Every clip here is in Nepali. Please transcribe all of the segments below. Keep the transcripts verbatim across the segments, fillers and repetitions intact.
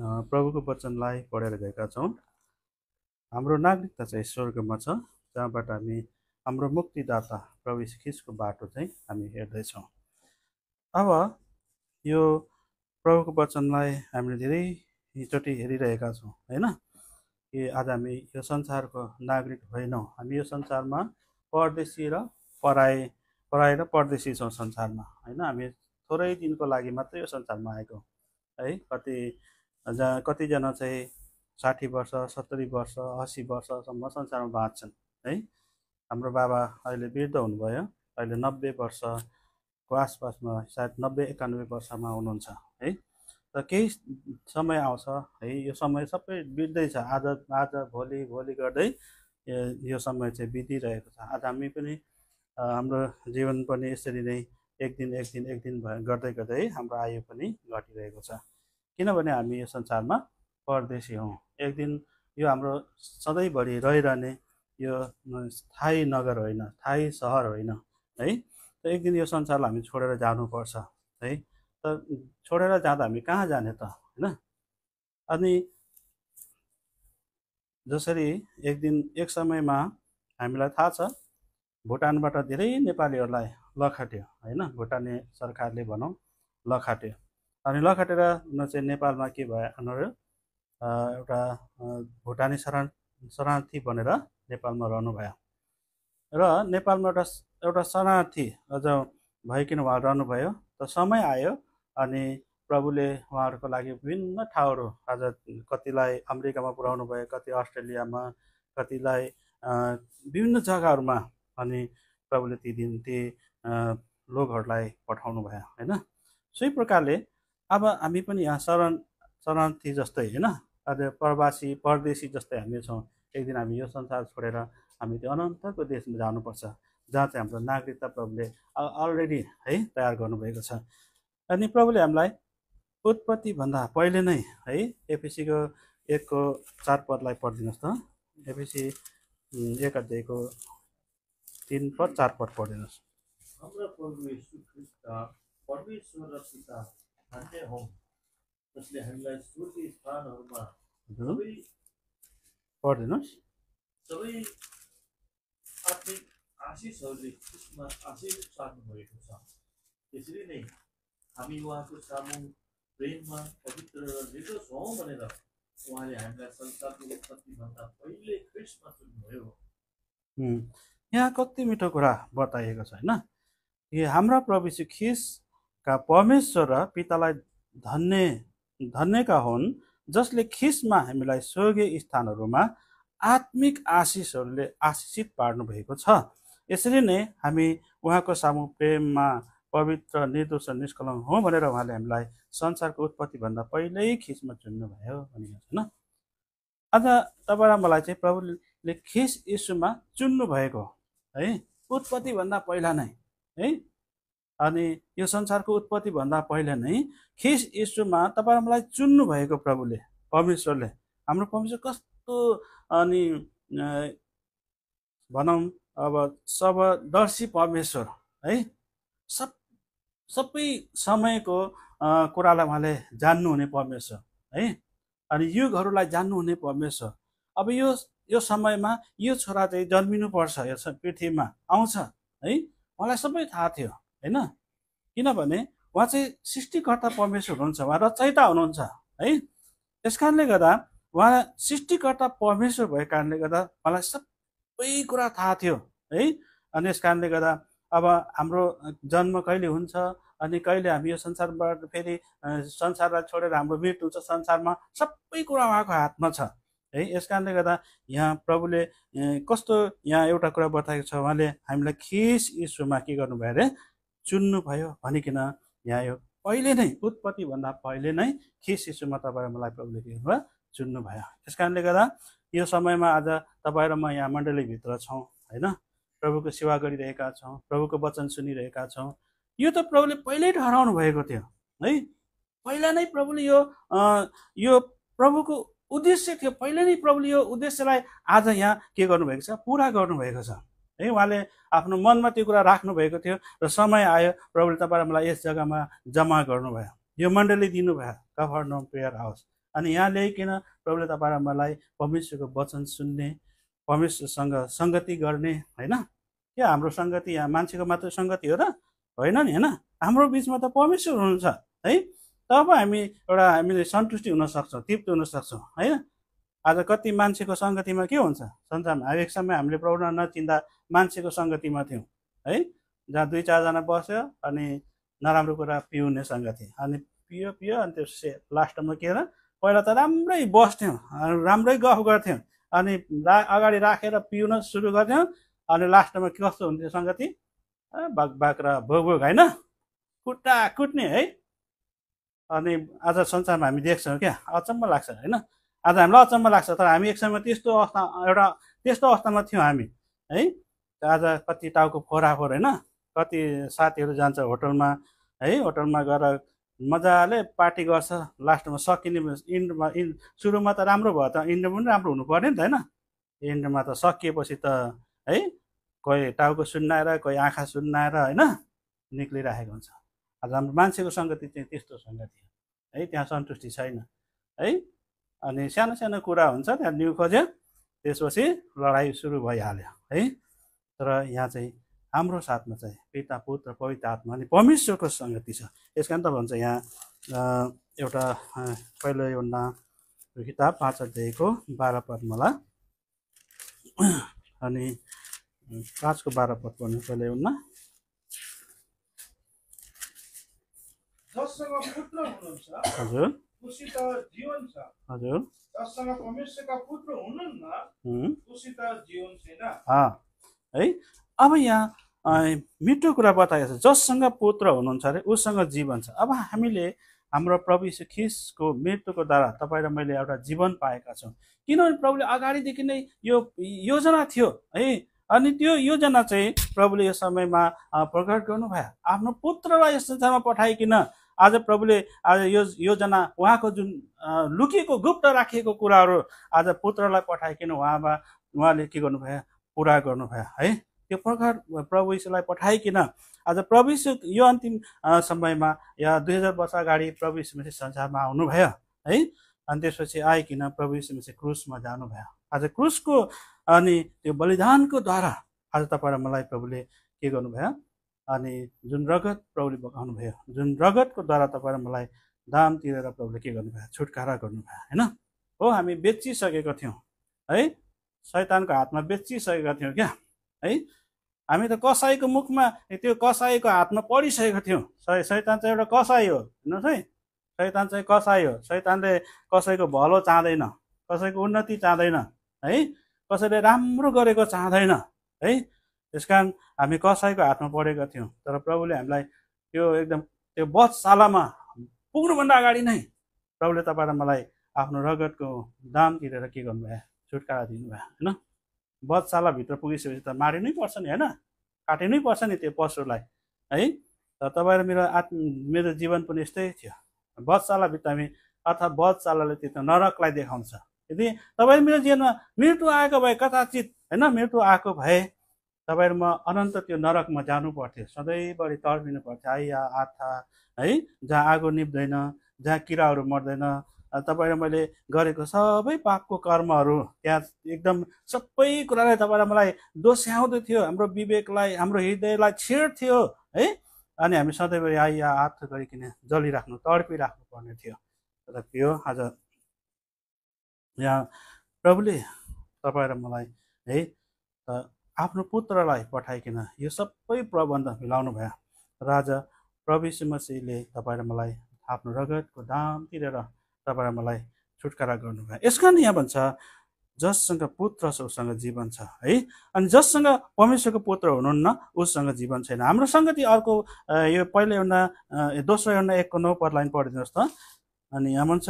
प्रभुको वचनलाई पढेर गएका छौँ। हाम्रो नागरिकता चाहिँ स्वर्गमा छ, जहाँबाट हामी हाम्रो मुक्तिदाता प्रभु यीशु ख्रीष्टको बाटो चाहिँ हामी हेर्दैछौँ। अब यो प्रभुको वचनलाई हामीले धेरैचोटि हेरिरहेका छौँ हैन, कि आज हामी यो संसारको नागरिक होइनौँ। हामी यो संसारमा परदेशी र पराई पराई र परदेशी छौँ संसारमा हैन। हामी थोरै दिनको लागि मात्रै यो संसारमा आएको है। कति जहाँ कतिजना चाहिँ साठी वर्ष सत्तरी वर्ष असी वर्षसम्म संसारमा बाँच्छन् है। हाम्रो बाबा अहिले वृद्ध हुनुभयो, अहिले नब्बे वर्षको आसपासमा, सायद नब्बे एकानब्बे वर्षमा हुनुहुन्छ है। र केही समय आउँछ है, यो समय सबै बित्दै छ, आज आज भोलि भोलि गर्दै यो समय चाहिँ बितिरहेको छ। आज हामी पनि हाम्रो जीवन पनि यसरी नै एक दिन एक दिन एक दिन गर्दै गर्दै हाम्रो आयु पनि घटिरहेको छ, किनभने हामी यो संसारमा परदेशी हौँ। एक दिन यो हाम्रो सधैँभरि रहिरहने यो स्थायी नगर होइन, स्थायी सहर होइन है। त एक दिन यो संसारलाई हामी छोडेर जानुपर्छ है। त छोडेर जाँदा हामी कहाँ जाने त होइन। अनि जसरी एक दिन एक समयमा हामीलाई थाहा छ, भुटानबाट धेरै नेपालीहरूलाई लखाट्यो होइन, भुटानी सरकारले भनौँ लखाट्यो। अनि लखाटेर न चाहिँ नेपालमा के भयो उनीहरू एउटा भुटानी शरण शरणार्थी बनेर नेपालमा रहनुभयो। र नेपालमा एउटा एउटा शरणार्थी अझ भइकन उहाँ रहनुभयो। त समय आयो अनि प्रभुले उहाँहरूको लागि विभिन्न ठाउँहरू, आज कतिलाई अमेरिकामा पुर्याउनु भयो, कति अस्ट्रेलियामा, कतिलाई विभिन्न जग्गाहरूमा, अनि प्रभुले ती दिन ती लोकहरूलाई पठाउनु भयो होइन। सोही प्रकारले अब हामी पनि यहाँ शरण शरणार्थी जस्तै होइन, आज प्रवासी परदेशी जस्तै हामी छौँ। एक दिन हामी यो संसार छोडेर हामी त्यो अनन्तको देशमा जानुपर्छ, जहाँ चाहिँ हाम्रो नागरिकता प्रभुले अलरेडी है तयार गर्नुभएको छ। अनि प्रभुले हामीलाई उत्पत्तिभन्दा पहिले नै है, एफएसीको एकको चार पदलाई पढिदिनुहोस् त। एफएसी एक अध्यायको तीन पद चार पद पढिदिनुहोस्। हाम्रा प्रभु येशू ख्रीष्टका परमेश्वर र पिता धन्य हौँ, जसले हामीलाई स्वर्गीय स्थानहरूमा सबै पढिदिनुहोस् सबै आत्मिक आशिषहरूले ख्रीष्टमा आशिष सार्नुभएको छ। त्यसरी नै हामी उहाँको सामु प्रेममा पवित्र र निर्दोष हौँ भनेर उहाँले हामीलाई संसारको उत्पत्तिभन्दा पहिले ख्रीष्टमा चुन्नुभयो। यहाँ कति मिठो कुरा बताइएको छ होइन। यो हाम्रा प्रभु यीशु ख्रीष्टका परमेश्वर र पितालाई धन्य धन्यका हुन्, जसले ख्रीष्टमा हामीलाई स्वर्गीय स्थानहरूमा आत्मिक आशिषहरूले आशिषित पार्नु भएको छ। यसरी नै हामी उहाँको सामु प्रेममा पवित्र निर्दोष र निष्कलङ्क हौँ भनेर उहाँले हामीलाई संसारको उत्पत्तिभन्दा पहिल्यै ख्रीष्टमा चुन्नुभयो भनेको छ होइन। आज तपाईँ र मलाई चाहिँ प्रभुले ख्रीष्ट यीशुमा चुन्नु भएको है, उत्पत्तिभन्दा पहिला नै है। अनि यो संसारको उत्पत्तिभन्दा पहिला नै ख्रीष्ट यीशुमा तपाईँ र मलाई चुन्नु भएको प्रभुले, परमेश्वरले, हाम्रो परमेश्वर कस्तो अनि भनौँ अब सबदर्शी परमेश्वर है। सब सबै समयको कुरालाई उहाँले जान्नुहुने परमेश्वर है। अनि युगहरूलाई जान्नुहुने परमेश्वर। अब यो यो समयमा यो छोरा चाहिँ जन्मिनुपर्छ, यो पृथ्वीमा आउँछ है, उहाँलाई सबै थाहा थियो होइन। किनभने उहाँ चाहिँ सृष्टिकर्ता परमेश्वर हुनुहुन्छ, उहाँ रचयिता हुनुहुन्छ है। त्यस कारणले गर्दा उहाँ सृष्टिकर्ता परमेश्वर भएको कारणले गर्दा उहाँलाई सबै कुरा थाहा थियो है। अनि यस कारणले गर्दा अब हाम्रो जन्म कहिले हुन्छ, अनि कहिले हामी यो संसारबाट फेरि संसारलाई छोडेर हाम्रो मृत्यु हुन्छ, संसारमा सबै कुरा उहाँको हातमा छ है। यस कारणले गर्दा यहाँ प्रभुले कस्तो यहाँ एउटा कुरा बताएको छ, उहाँले हामीलाई ख्रीष्ट यीशुमा के गर्नुभयो अरे चुन्नुभयो भनिकन यहाँ यो पहिले नै उत्पत्तिभन्दा पहिले नै ख्रीष्ट यीशुमा तपाईँ र मलाई प्रभुले के गर्नुभयो चुन्नुभयो। यस कारणले गर्दा यो समयमा आज तपाईँ र म यहाँ मण्डलीभित्र छौँ होइन, प्रभुको सेवा गरिरहेका छौँ, प्रभुको वचन सुनिरहेका छौँ। यो त प्रभुले पहिल्यै ठहराउनु भएको थियो है। पहिला नै प्रभुले यो यो प्रभुको उद्देश्य थियो, पहिला नै प्रभुले यो उद्देश्यलाई आज यहाँ के गर्नुभएको छ, पुरा गर्नुभएको छ है। उहाँले आफ्नो मनमा त्यो कुरा राख्नुभएको थियो र समय आयो प्रभुले तपाईँ र मलाई यस जग्गामा जम्मा गर्नुभयो, यो मण्डली दिनुभयो, कफरनहुम प्रेयर हाउस अनि यहाँ ल्याइकन प्रभुले तपाईँ र मलाई परमेश्वरको वचन सुन्ने, परमेश्वरसँग सङ्गति गर्ने, होइन? के हाम्रो सङ्गति यहाँ मान्छेको मात्र सङ्गति हो र? होइन नि, होइन? हाम्रो बिचमा त परमेश्वर हुनुहुन्छ है। तब हामी एउटा हामीले सन्तुष्टि हुन सक्छौँ, तृप्त हुन सक्छौँ, होइन? आज कति मान्छेको सङ्गतिमा के हुन्छ संसारमा? एक समय हामीले प्रभुलाई नचिन्दा मान्छेको सङ्गतिमा थियौँ है, जहाँ दुई चारजना बस्यो अनि नराम्रो कुरा पिउने सङ्गति, अनि पियो पियो अनि त्यसपछि लास्टमा के र पहिला त राम्रै बस्थ्यौँ, राम्रै गफ गर्थ्यौँ, अनि रा अगाडि राखेर पिउन सुरु गर्थ्यौँ, अनि लास्टमा कस्तो हुन्थ्यो सङ्गति? बाग बाग र भोग भोग, होइन? कुट्टा कुट्ने है। अनि आज संसारमा हामी देख्छौँ क्या, अचम्म लाग्छ, होइन? आज हामीलाई अचम्म लाग्छ, तर हामी एक समय त्यस्तो अवस्था एउटा त्यस्तो अवस्थामा थियौँ हामी है। आज कति टाउको फोराफोर, होइन? कति साथीहरू जान्छ होटलमा है, होटलमा गएर मजाले पार्टी गर्छ, लास्टमा सकिने इन्डमा इन सुरुमा त राम्रो भयो त इन्ड पनि राम्रो हुनु पर्ने नि त, होइन? इन्डमा त सकिएपछि त है कोही टाउको सुन्नाएर कोही आँखा सुन्नाएर, होइन, निक्लिरहेको हुन्छ। आज हाम्रो मान्छेको सङ्गति चाहिँ त्यस्तो सङ्गति हो है, त्यहाँ सन्तुष्टि छैन है। अनि सानो सानो कुरा हुन्छ, त्यहाँ न्यु खोज्यो, त्यसपछि लडाइँ सुरु भइहाल्यो है। तर यहाँ चाहिँ हाम्रो साथमा चाहिँ पिता पुत्र पवित्र आत्मा अनि परमेश्वरको सङ्गति छ। यस कारण त भन्छ यहाँ एउटा पहिलो योहन्ना किताब पाँच अध्यायको बाह्र पद मलाई, अनि पाँचको बाह्र पद पढ्नु। पहिलो योहन्ना जससँग पुत्र हुनुहुन्छ हजुर उसित जीवन छ, हजुर जससँग परमेश्वरका पुत्र हुनुहुन्न उसित जीवन छैन है। अब यहाँ मिठो कुरा बताएको छ, जससँग पुत्र हुनुहुन्छ अरे उसँग जीवन छ। अब हामीले हाम्रो प्रभु यीशु ख्रीष्टको मृत्युको द्वारा तपाईँ र मैले एउटा जीवन पाएका छौँ, किनभने प्रभुले अगाडिदेखि नै यो योजना थियो है। अनि त्यो योजना चाहिँ प्रभुले यो समयमा प्रकट गर्नुभयो, आफ्नो पुत्रलाई यस संसारमा पठाइकन। आज प्रभुले आज यो योजना उहाँको जुन लुकिएको गुप्त राखिएको कुराहरू आज पुत्रलाई पठाइकन उहाँमा उहाँले के गर्नुभयो, पुरा गर्नुभयो है। त्यो प्रकार प्रभु यीशुलाई पठाइकन आज प्रभु यीशु यो अन्तिम समयमा या दुई हजार वर्ष अगाडि प्रभु यीशु मसीह संसारमा आउनुभयो है। अनि त्यसपछि आइकन प्रभु यीशु मसीह क्रुसमा जानुभयो। आज क्रुसको अनि त्यो बलिदानको द्वारा आज तपाईँ र मलाई प्रभुले के गर्नुभयो, अनि जुन रगत प्रभुले बगाउनु भयो, जुन रगतको द्वारा तपाईँ र मलाई दाम तिरेर प्रभुले के गर्नुभयो, छुटकारा गर्नुभयो, होइन? हो, हामी बेचिसकेका थियौँ है, शैतानको हातमा बेचिसकेका थियौँ क्या है। हामी त कसाईको मुखमा त्यो कसाईको हातमा पढिसकेका थियौँ। शैतान चाहिँ एउटा कसाई हो, हेर्नुहोस् है, शैतान चाहिँ कसाई हो। शैतानले कसैको भलो चाहँदैन, कसैको उन्नति चाहँदैन है, कसैले राम्रो गरेको चाहँदैन है। त्यस कारण हामी कसाईको हातमा पढेका थियौँ, तर प्रभुले हामीलाई त्यो एकदम त्यो वधशालामा पुग्नुभन्दा अगाडि नै प्रभुले तपाईँ र मलाई आफ्नो रगतको दाम तिरेर के गर्नुभयो, छुटकारा दिनुभयो, होइन? वधशालाभित्र पुगिसकेपछि त मारिनै पर्छ नि, होइन? काटिनै पर्छ नि त्यो पशुलाई है। तर तपाईँ र मेरो आत्म मेरो जीवन पनि यस्तै थियो, वधशालाभित्र हामी, अथवा वधशालाले त्यो नरकलाई देखाउँछ। यदि तपाईँ मेरो जीवनमा मृत्यु आएको भए, कदाचित होइन मृत्यु आएको भए तपाईँ र म अनन्त त्यो नरकमा जानु पर्थ्यो, सधैँभरि तर्बिनु पर्थ्यो आइया आथा है, जहाँ आगो निप्दैन, जहाँ किराहरू मर्दैन। तपाईँ र मैले गरेको सबै पापको कर्महरू त्यहाँ एकदम सबै कुरालाई तपाईँ र मलाई दोस्याउँदै थियो, हाम्रो विवेकलाई, हाम्रो हृदयलाई छेड्थ्यो है। अनि हामी सधैँभरि आइया हात गरिकन जलिराख्नु, तडपिराख्नु पर्ने थियो। तर त्यो आज यहाँ प्रभुले तपाईँ र मलाई है आफ्नो पुत्रलाई पठाइकन यो सबै प्रबन्ध मिलाउनु भयो। र आज प्रभु यीशु मसीहले तपाईँ र मलाई आफ्नो रगतको दाम तिरेर तपाईँ र मलाई छुटकारा गर्नुभयो। यसकारण यहाँ भन्छ जससँग पुत्र छ उसँग जीवन छ है। अनि जससँग परमेश्वरको पुत्र हुनुहुन्न उसँग जीवन छैन। हाम्रो सङ्गति अर्को यो पहिलो एउटा दोस्रो एउटा एकको नौ पद लाइन पढिदिनुहोस् त। अनि यहाँ भन्छ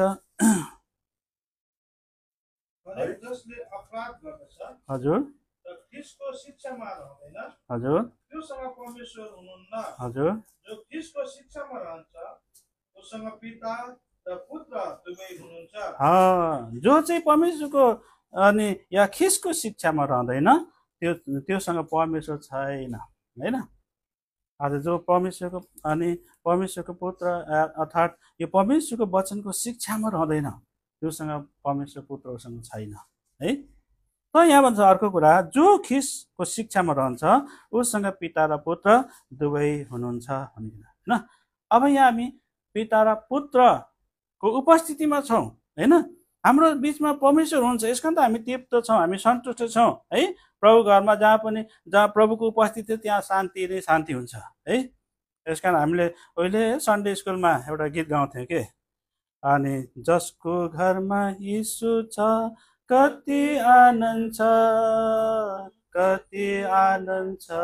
जसले अपराध गर्दछ हजुर ख्रीष्टको शिक्षामा रहँदैन, हजुर त्योसँग परमेश्वर हुनुहुन्न। हजुर जो ख्रीष्टको शिक्षामा रहन्छ उसँग पिता र पुत्र दुवै हुनुहुन्छ। जो चाहिँ परमेश्वरको अनि या ख्रीष्टको शिक्षामा रहँदैन त्यो त्योसँग परमेश्वर छैन, होइन? आज जो परमेश्वरको अनि परमेश्वरको पुत्र अर्थात् यो परमेश्वरको वचनको शिक्षामा रहँदैन त्योसँग परमेश्वर पुत्र उसँग छैन है। त यहाँ भन्छ अर्को कुरा, जो ख्रिस्टको शिक्षामा रहन्छ उसँग पिता र पुत्र दुवै हुनुहुन्छ भनिकन होइन। अब यहाँ हामी पिता र पुत्रको उपस्थितिमा छौँ होइन, हाम्रो बिचमा परमेश्वर हुनुहुन्छ, यस कारण त हामी तृप्त छौँ, हामी सन्तुष्ट छौँ है। प्रभु घरमा जहाँ पनि जहाँ प्रभुको उपस्थिति त्यहाँ शान्ति नै शान्ति हुन्छ है। यस कारण हामीले अहिले सन्डे स्कुलमा एउटा गीत गाउँथ्यौँ के, अनि जसको घरमा यीशु छ कति आनन्द छ, कति आनन्द छ,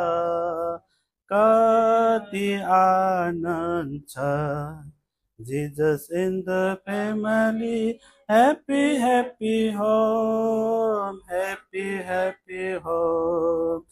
कति आनन्द छ। Jesus in the family, happy happy home, happy happy home,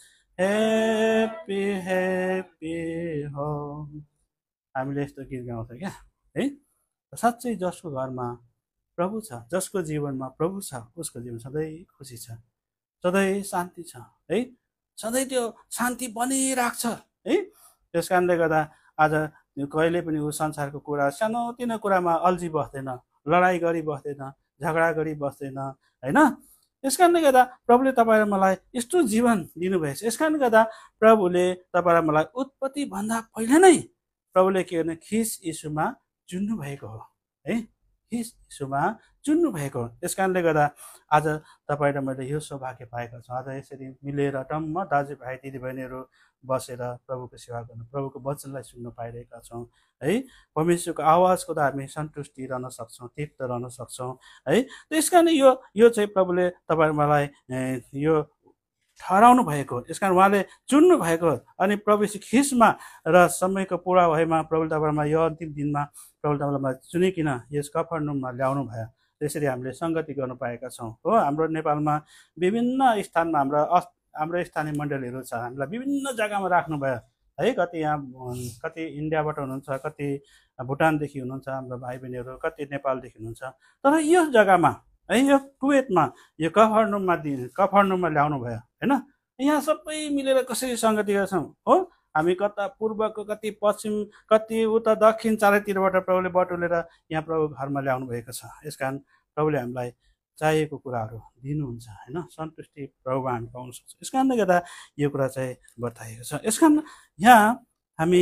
happy happy home। हामीले यस्तो गीत गाउँछ क्या है। साँच्चै जसको घरमा प्रभु छ, जसको जीवनमा प्रभु छ, उसको जीवन सधैँ खुसी छ, सधैँ शान्ति छ है, सधैँ त्यो शान्ति बनिरहेको छ है। त्यस कारणले गर्दा आज कहिले पनि ऊ संसारको कुरा सानोतिनो कुरामा अल्झी बस्दैन, लडाइँ गरी बस्दैन, झगडा गरी बस्दैन होइन। यस कारणले गर्दा प्रभुले तपाईँ र मलाई यस्तो जीवन दिनुभएछ। यस कारणले गर्दा प्रभुले तपाईँ र मलाई उत्पत्तिभन्दा पहिले नै प्रभुले के गर्ने, ख्रिस्ट यीशुमा चुन्नु भएको हो है, ख्रिस्ट यीशुमा चुन्नु भएको हो। यस कारणले गर्दा आज तपाईँ र मैले यो सौभाग्य पाएका छौँ, आज यसरी मिलेर टम्म दाजुभाइ दिदीबहिनीहरू बसेर प्रभुको सेवा गर्नु, प्रभुको वचनलाई सुन्न पाइरहेका छौँ है। परमेश्वरको आवाजको त हामी सन्तुष्टि रहन सक्छौँ, तृप्त रहन सक्छौँ है। त्यस कारण यो यो चाहिँ प्रभुले तपाईँ मलाई यो ठहराउनु भएको, यस कारण उहाँले चुन्नु भएको। अनि प्रभु ख्रिस्टमा र समयको पुरा भएमा प्रभुले तपाईँमा यो अन्तिम दिनमा प्रभुले तपाईँलाई चुनिकन यस कफरनहुममा ल्याउनु भयो। त्यसरी हामीले सङ्गति गर्नु पाएका छौँ हो। हाम्रो नेपालमा विभिन्न स्थानमा हाम्रा हाम्रो स्थानीय मण्डलीहरू छ, हामीलाई विभिन्न जग्गामा राख्नुभयो है। कति यहाँ कति इन्डियाबाट हुनुहुन्छ, कति भुटानदेखि हुनुहुन्छ हाम्रो भाइ बहिनीहरू, कति नेपालदेखि हुनुहुन्छ। तर यो जग्गामा है, यो कुवेतमा यो कफरनहुममा दि कफरनहुममा ल्याउनु भयो होइन। यहाँ सबै मिलेर कसरी सङ्गति गर्छौँ हो। हामी कता पूर्वको, कति पश्चिम, कति उता दक्षिण, चारैतिरबाट प्रभुले बटुलेर यहाँ प्रभु घरमा ल्याउनु भएको छ। यस कारण प्रभुले हामीलाई चाहिएको कुराहरू दिनुहुन्छ होइन, सन्तुष्टि प्रभुमा हामी पाउन सक्छौँ। यस कारणले गर्दा यो कुरा चाहिँ बताएको छ। यस कारण यहाँ हामी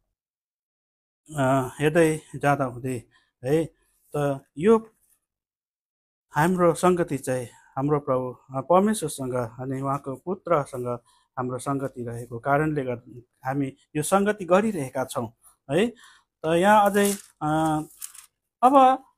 हेर्दै जाँदा हुँदै है, त यो हाम्रो सङ्गति चाहिँ हाम्रो प्रभु परमेश्वरसँग अनि उहाँको पुत्रसँग हाम्रो सङ्गति रहेको कारणले गर्दा हामी यो सङ्गति गरिरहेका छौँ है। त यहाँ अझै अब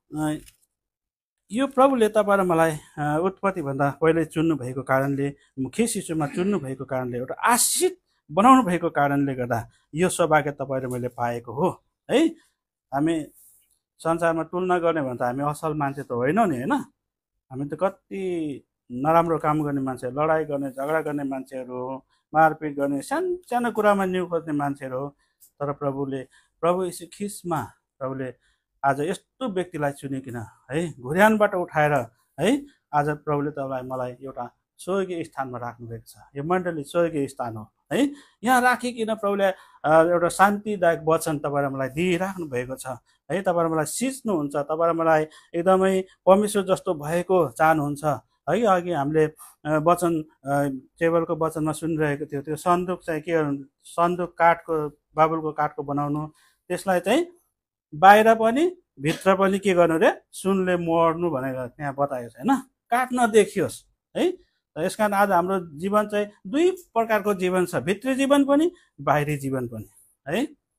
यो प्रभुले तपाईँ र मलाई उत्पत्तिभन्दा पहिले चुन्नु भएको कारणले, ख्रिस्ट यीशुमा चुन्नु भएको कारणले, एउटा आशिष बनाउनु भएको कारणले गर्दा यो सौभाग्य तपाईँ र मैले पाएको हो है। हामी संसारमा तुलना गर्ने भने त हामी असल मान्छे त होइनौँ नि होइन। हामी त कति नराम्रो काम गर्ने मान्छे, लडाइँ गर्ने, झगडा गर्ने मान्छेहरू, मारपिट गर्ने, सानो सानो कुरामा न्यु खोज्ने मान्छेहरू। तर प्रभुले प्रभु यीशु ख्रिस्टमा प्रभुले आज यस्तो व्यक्तिलाई चुनिकन है, घुर्यानबाट उठाएर है, आज प्रभुले तपाईँलाई मलाई एउटा स्वर्गीय स्थानमा राख्नुभएको छ। यो मण्डली स्वर्गीय स्थान हो है। यहाँ राखिकन प्रभुले एउटा शान्तिदायक वचन तपाईँ र मलाई दिइराख्नु भएको छ है। तपाईँ र मलाई सिच्नुहुन्छ, तपाईँ र मलाई एकदमै परमेश्वर जस्तो भएको चाहनुहुन्छ है। अघि हामीले वचन टेबलको वचनमा सुनिरहेको थियो, त्यो सन्दुक चाहिँ के सन्दुक काठको, बाबुलको काठको बनाउनु, त्यसलाई चाहिँ बाहिर पनि भित्र पनि के गर्नु रे, सुनले मोड्नु भनेर त्यहाँ बताएको छ होइन, काठ नदेखियोस् है। यस कारण आज हाम्रो जीवन चाहिँ दुई प्रकारको जीवन छ, भित्री जीवन पनि बाहिरी जीवन पनि है।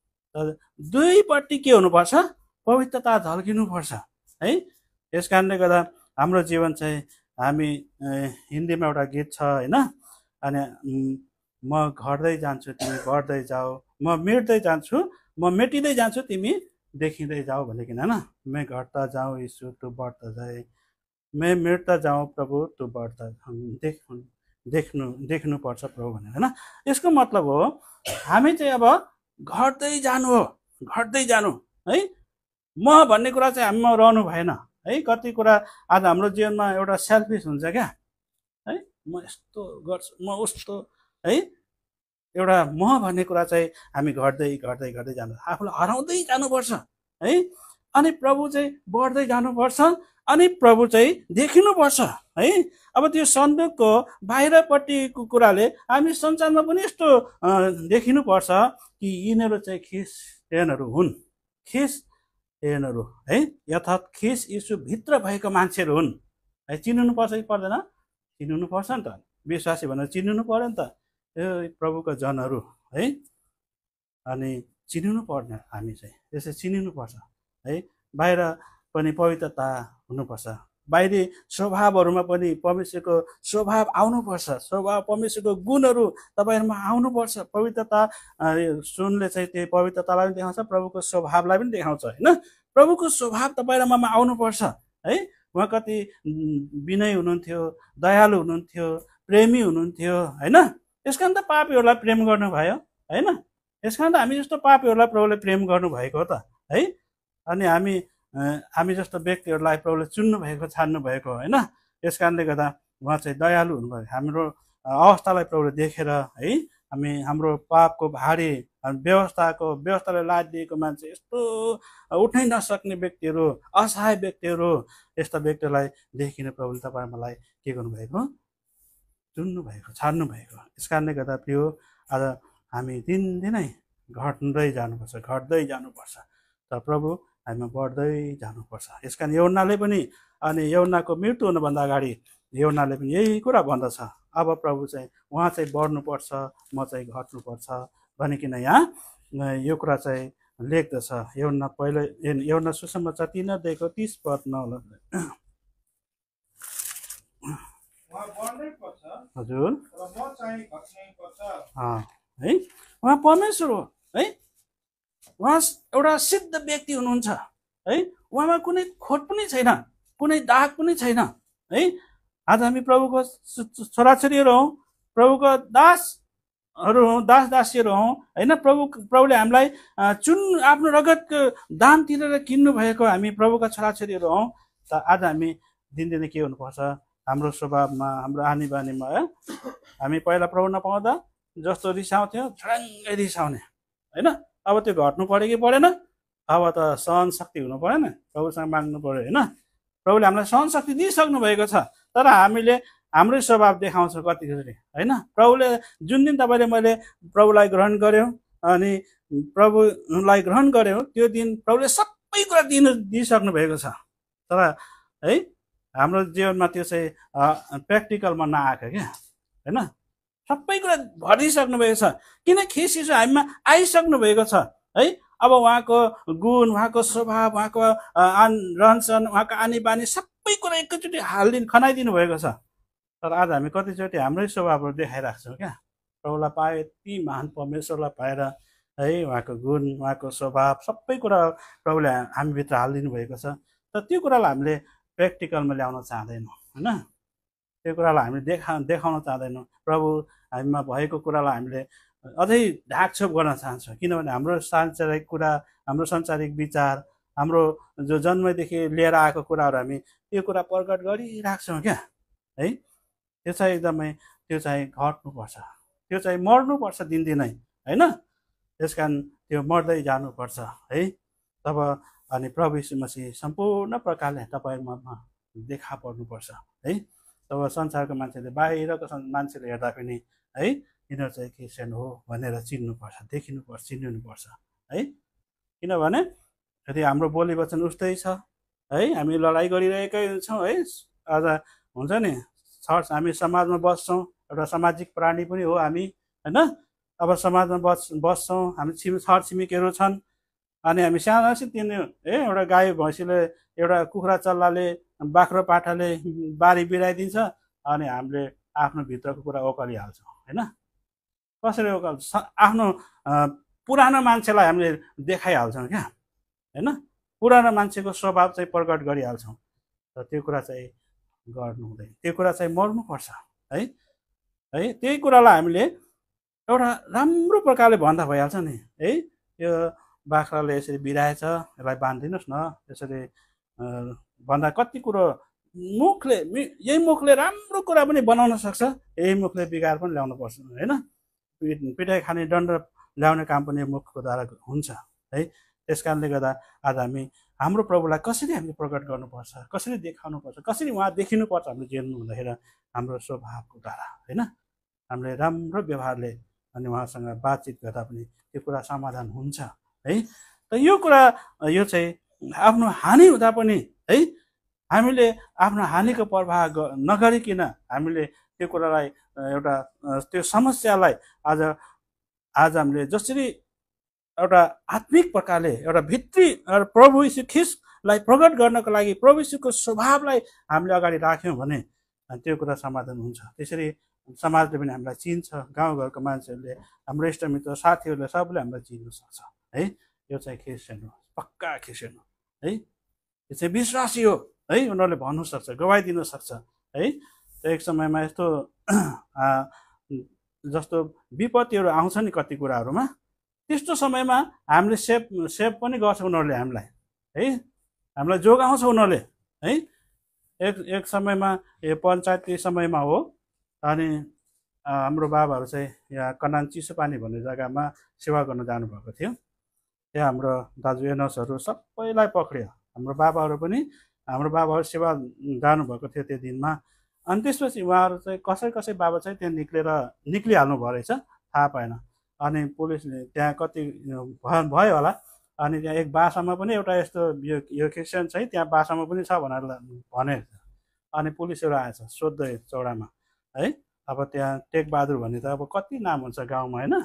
दुईपट्टि के हुनुपर्छ, पवित्रता झल्किनुपर्छ है। यस कारणले गर्दा हाम्रो जीवन चाहिँ हामी हिन्दीमा एउटा गीत छ होइन, अनि म घट्दै जान्छु तिमी बढ्दै जाऊ, म मेट्दै जान्छु म मेटिँदै जान्छु तिमी देखिँदै जाऊ भनेकिन होइन। मैं घट्दा जाऊँ यीशु तू बढ्दा जाए, मैं मेट्दा जाऊँ प्रभु तू बढ्दा देख्नु देख्नु देख्नुपर्छ प्रभु भनेर होइन। यसको मतलब हो हामी चाहिँ अब घट्दै जानु हो, घट्दै जानु है। म भन्ने कुरा चाहिँ हामीमा रहनु भएन है। कति कुरा आज हाम्रो जीवनमा एउटा सेल्फिस हुन्छ क्या है, म यस्तो गर्छु म उस्तो है। एउटा म भन्ने कुरा चाहिँ हामी घट्दै घट्दै घट्दै जानु, आफूलाई हराउँदै जानुपर्छ है। अनि प्रभु चाहिँ बढ्दै जानुपर्छ, अनि प्रभु चाहिँ देखिनुपर्छ है। अब त्यो सन्दुकको बाहिरपट्टिको कुराले हामी संसारमा पनि यस्तो देखिनुपर्छ कि यिनीहरू चाहिँ ख्रिस्टियनहरू हुन्, ख्रिस्टियनहरू है, यथार्थ ख्रिस्ट यीशु भित्र भएको मान्छेहरू हुन् है। चिन्नु पर्छ कि पर्दैन? चिन्नु पर्छ नि त, विश्वासी भनेर चिन्नु पर्यो नि त, यो प्रभुको जनहरू है। अनि चिन्नु पर्ने हामी चाहिँ त्यसै चिन्नु पर्छ है। बाहिर पनि पवित्रता हुनुपर्छ, बाहिरी स्वभावहरूमा पनि परमेश्वरको स्वभाव आउनुपर्छ, स्वभाव परमेश्वरको गुणहरू तपाईँहरूमा आउनुपर्छ। पवित्रता सुनले चाहिँ त्यो पवित्रतालाई पनि देखाउँछ, प्रभुको स्वभावलाई पनि देखाउँछ होइन। प्रभुको स्वभाव तपाईँहरूमा आउनुपर्छ है। उहाँ कति विनय हुनुहुन्थ्यो, दयालु हुनुहुन्थ्यो, प्रेमी हुनुहुन्थ्यो होइन। त्यस कारण त पापीहरूलाई प्रेम गर्नुभयो होइन। त्यस कारण त हामी जस्तो पापीहरूलाई प्रभुले प्रेम गर्नुभएको हो त है। अनि हामी हामी जस्तो व्यक्तिहरूलाई प्रभुले चुन्नु भएको, छान्नु भएको होइन। त्यस कारणले गर्दा उहाँ चाहिँ दयालु हुनुभयो। हाम्रो अवस्थालाई प्रभुले देखेर है, हामी हाम्रो पापको भारी व्यवस्थाको व्यवस्थाले लाद दिएको मान्छे, यस्तो उठ्नै नसक्ने व्यक्तिहरू, असहाय व्यक्तिहरू, यस्ता व्यक्तिहरूलाई देखिने प्रभुले तपाईँ मलाई के गर्नुभएको? चुन्नु भएको, छान्नु भएको। यस कारणले गर्दा प्रिय आज हामी दिनदिनै घट्दै जानुपर्छ, घट्दै जानुपर्छ, तर प्रभु हामीमा बढ्दै जानुपर्छ। यस कारण यौनाले पनि, अनि यौनाको मृत्यु हुनुभन्दा अगाडि यौनाले पनि यही कुरा भन्दछ, अब प्रभु चाहिँ उहाँ चाहिँ बढ्नुपर्छ, म चाहिँ घट्नुपर्छ भनिकन यहाँ यो कुरा चाहिँ लेख्दछ। यौना पहिलो यौना सुसमाचार तीन अध्यायको तीस पद नौ हजुर है। उहाँ परमेश्वर हो है, उहाँ एउटा सिद्ध व्यक्ति हुनुहुन्छ है। उहाँमा कुनै खोट पनि छैन, कुनै दाग पनि छैन है। आज हामी प्रभुको छोराछोरीहरू हौँ, प्रभुको दासहरू हौँ, दास दासीहरू हौँ होइन। प्रभु प्रभुले हामीलाई चुन आफ्नो रगतको दाम तिरेर किन्नु भएको हामी प्रभुका छोराछोरीहरू हौँ। त आज हामी दिनदिनै के हुनुपर्छ? हाम्रो स्वभावमा, हाम्रो आनी बानीमा है, हामी पहिला प्रभु नपाउँदा जस्तो रिसाउँथ्यौँ, झडङ्गै रिसाउने होइन। अब त्यो घट्नु पऱ्यो कि परेन? अब त सहन शक्ति हुनु परेन, प्रभुसँग माग्नु पऱ्यो होइन। प्रभुले हामीलाई सहन शक्ति दिइसक्नु भएको छ, तर हामीले हाम्रै स्वभाव देखाउँछौँ कतिचोटि होइन। प्रभुले जुन दिन तपाईँले मैले प्रभुलाई ग्रहण गऱ्यौँ अनि प्रभुलाई ग्रहण गऱ्यौँ, त्यो दिन प्रभुले सबै कुरा दिनु दिइसक्नु भएको छ, तर है हाम्रो जीवनमा त्यो चाहिँ प्र्याक्टिकलमा नआएको क्या होइन। सबै कुरा भरिसक्नु भएको छ, किन ख्रिस्ट यीशु हामीमा आइसक्नु भएको छ है। अब उहाँको गुण, उहाँको स्वभाव, उहाँको रहनसहन, उहाँको आनी बानी सबै कुरा एकैचोटि हालिदिनु खनाइदिनु भएको छ, तर आज हामी कतिचोटि हाम्रै स्वभावहरू देखाइरहेको छौँ क्या। प्रभुलाई पाए, यति महान परमेश्वरलाई पाएर है, उहाँको गुण, उहाँको स्वभाव सबै कुरा प्रभुले हामीभित्र हालिदिनु भएको छ, तर त्यो कुरालाई हामीले प्र्याक्टिकलमा ल्याउन चाहँदैनौँ होइन। त्यो कुरालाई हामीले देखा देखाउन चाहँदैनौँ। प्रभु हामीमा भएको कुरालाई हामीले अझै ढाकछोप गर्न चाहन्छौँ, किनभने हाम्रो सांसारिक कुरा, हाम्रो संसारिक विचार, हाम्रो जो जन्मदेखि लिएर आएको कुराहरू हामी त्यो कुरा प्रकट गरिराख्छौँ क्या है। त्यो चाहिँ एकदमै त्यो चाहिँ घट्नुपर्छ, त्यो चाहिँ मर्नुपर्छ दिनदिनै होइन। त्यस कारण त्यो मर्दै जानुपर्छ है। तब अनि प्रभु यीशु मसीह सम्पूर्ण प्रकारले तपाईँमा देखा पर्नुपर्छ है। तब संसारको मान्छेले, बाहिरको मान्छेले हेर्दा पनि है, यिनीहरू चाहिँ क्रिस्चियन हो भनेर चिन्नुपर्छ, देखिनुपर्छ, चिनिनुपर्छ है। किनभने यदि हाम्रो बोली वचन उस्तै छ है, हामी लडाइँ गरिरहेकै छौँ है। आज हुन्छ नि, छर हामी समाजमा बस्छौँ, एउटा सामाजिक प्राणी पनि हो हामी होइन। अब समाजमा बस बस्छौँ, हामी छिम छर छिमेकीहरू छन्, अनि हामी सानो तिनी है, एउटा गाई भैँसीले, एउटा कुखुरा चल्लाले, बाख्रो पाठाले बारी बिराइदिन्छ, अनि हामीले आफ्नो भित्रको कुरा ओकालिहाल्छौँ होइन। कसरी ओकाल? आफ्नो पुरानो मान्छेलाई हामीले देखाइहाल्छौँ क्या होइन। पुरानो मान्छेको स्वभाव चाहिँ प्रकट गरिहाल्छौँ, र त्यो कुरा चाहिँ गर्नु हुँदैन, त्यो कुरा चाहिँ मर्नुपर्छ है है। त्यही कुरालाई हामीले एउटा राम्रो प्रकारले भन्दा भइहाल्छ नि है। यो बाख्राले यसरी बिराएछ, यसलाई बाँधिदिनुहोस् न, यसरी भन्दा कति कुरो मुखले, यही मुखले राम्रो कुरा पनि बनाउन सक्छ, यही मुखले बिगार पनि ल्याउनु पर्छ होइन। पिटाइ खाने, दण्ड ल्याउने काम पनि मुखको द्वारा हुन्छ है। त्यस कारणले गर्दा आज हामी हाम्रो प्रभुलाई कसरी हामीले प्रकट गर्नुपर्छ, कसरी देखाउनुपर्छ, कसरी उहाँ देखिनुपर्छ हाम्रो जीवनमा भन्दाखेरि हाम्रो स्वभावको द्वारा होइन, हामीले राम्रो व्यवहारले अनि उहाँसँग बातचित गर्दा पनि त्यो कुरा समाधान हुन्छ है। त यो कुरा यो चाहिँ आफ्नो हानि हुँदा पनि है हामीले आफ्नो हानिको प्रवाह नगरिकन हामीले त्यो कुरालाई एउटा त्यो समस्यालाई आज आज हामीले जसरी एउटा आत्मिक प्रकारले एउटा भित्री प्रभु यीशु ख्रीष्टलाई प्रकट गर्नको लागि प्रभु यीशुको स्वभावलाई हामीले अगाडि राख्यौँ भने त्यो कुरा समाधान हुन्छ। त्यसरी समाजले पनि हामीलाई चिन्छ, गाउँघरको मान्छेहरूले, हाम्रो इष्टमित्र साथीहरूले सबैले हामीलाई चिन्न सक्छ है। यो चाहिँ क्रिस्चियन हो, पक्का क्रिस्चियन हो है, यो चाहिँ विश्वासी हो है, उनीहरूले भन्नु सक्छ, गवाई दिन सक्छ है। एक समयमा यस्तो जस्तो विपत्तिहरू आउँछ नि कति कुराहरूमा, त्यस्तो समयमा हामीले सेभ सेभ पनि गर्छ उनीहरूले हामीलाई है, हामीलाई जोगाउँछ उनीहरूले है। एक एक समयमा यो पञ्चायती समयमा हो, अनि हाम्रो बाबाहरू चाहिँ यहाँ कनान चिसोपानी भन्ने जग्गामा सेवा गर्न जानुभएको थियो। त्यहाँ हाम्रो दाजु एनसहरू सबैलाई पक्रियो, हाम्रो बाबाहरू पनि, हाम्रो बाबाहरू सेवा जानुभएको थियो त्यो दिनमा। अनि त्यसपछि उहाँहरू चाहिँ कसै कसै बाबा चाहिँ त्यहाँ निक्लेर निक्लिहाल्नु भयो रहेछ, थाहा पाएन। अनि पुलिसले त्यहाँ कति भयो होला, अनि त्यहाँ एक बासामा पनि एउटा यस्तो यो यो क्रिस्चियन चाहिँ त्यहाँ बासामा पनि छ भनेर भने। अनि पुलिसहरू आएछ सोध्दै चौडामा है। अब त्यहाँ टेकबहादुर भन्ने त अब कति नाम हुन्छ गाउँमा होइन,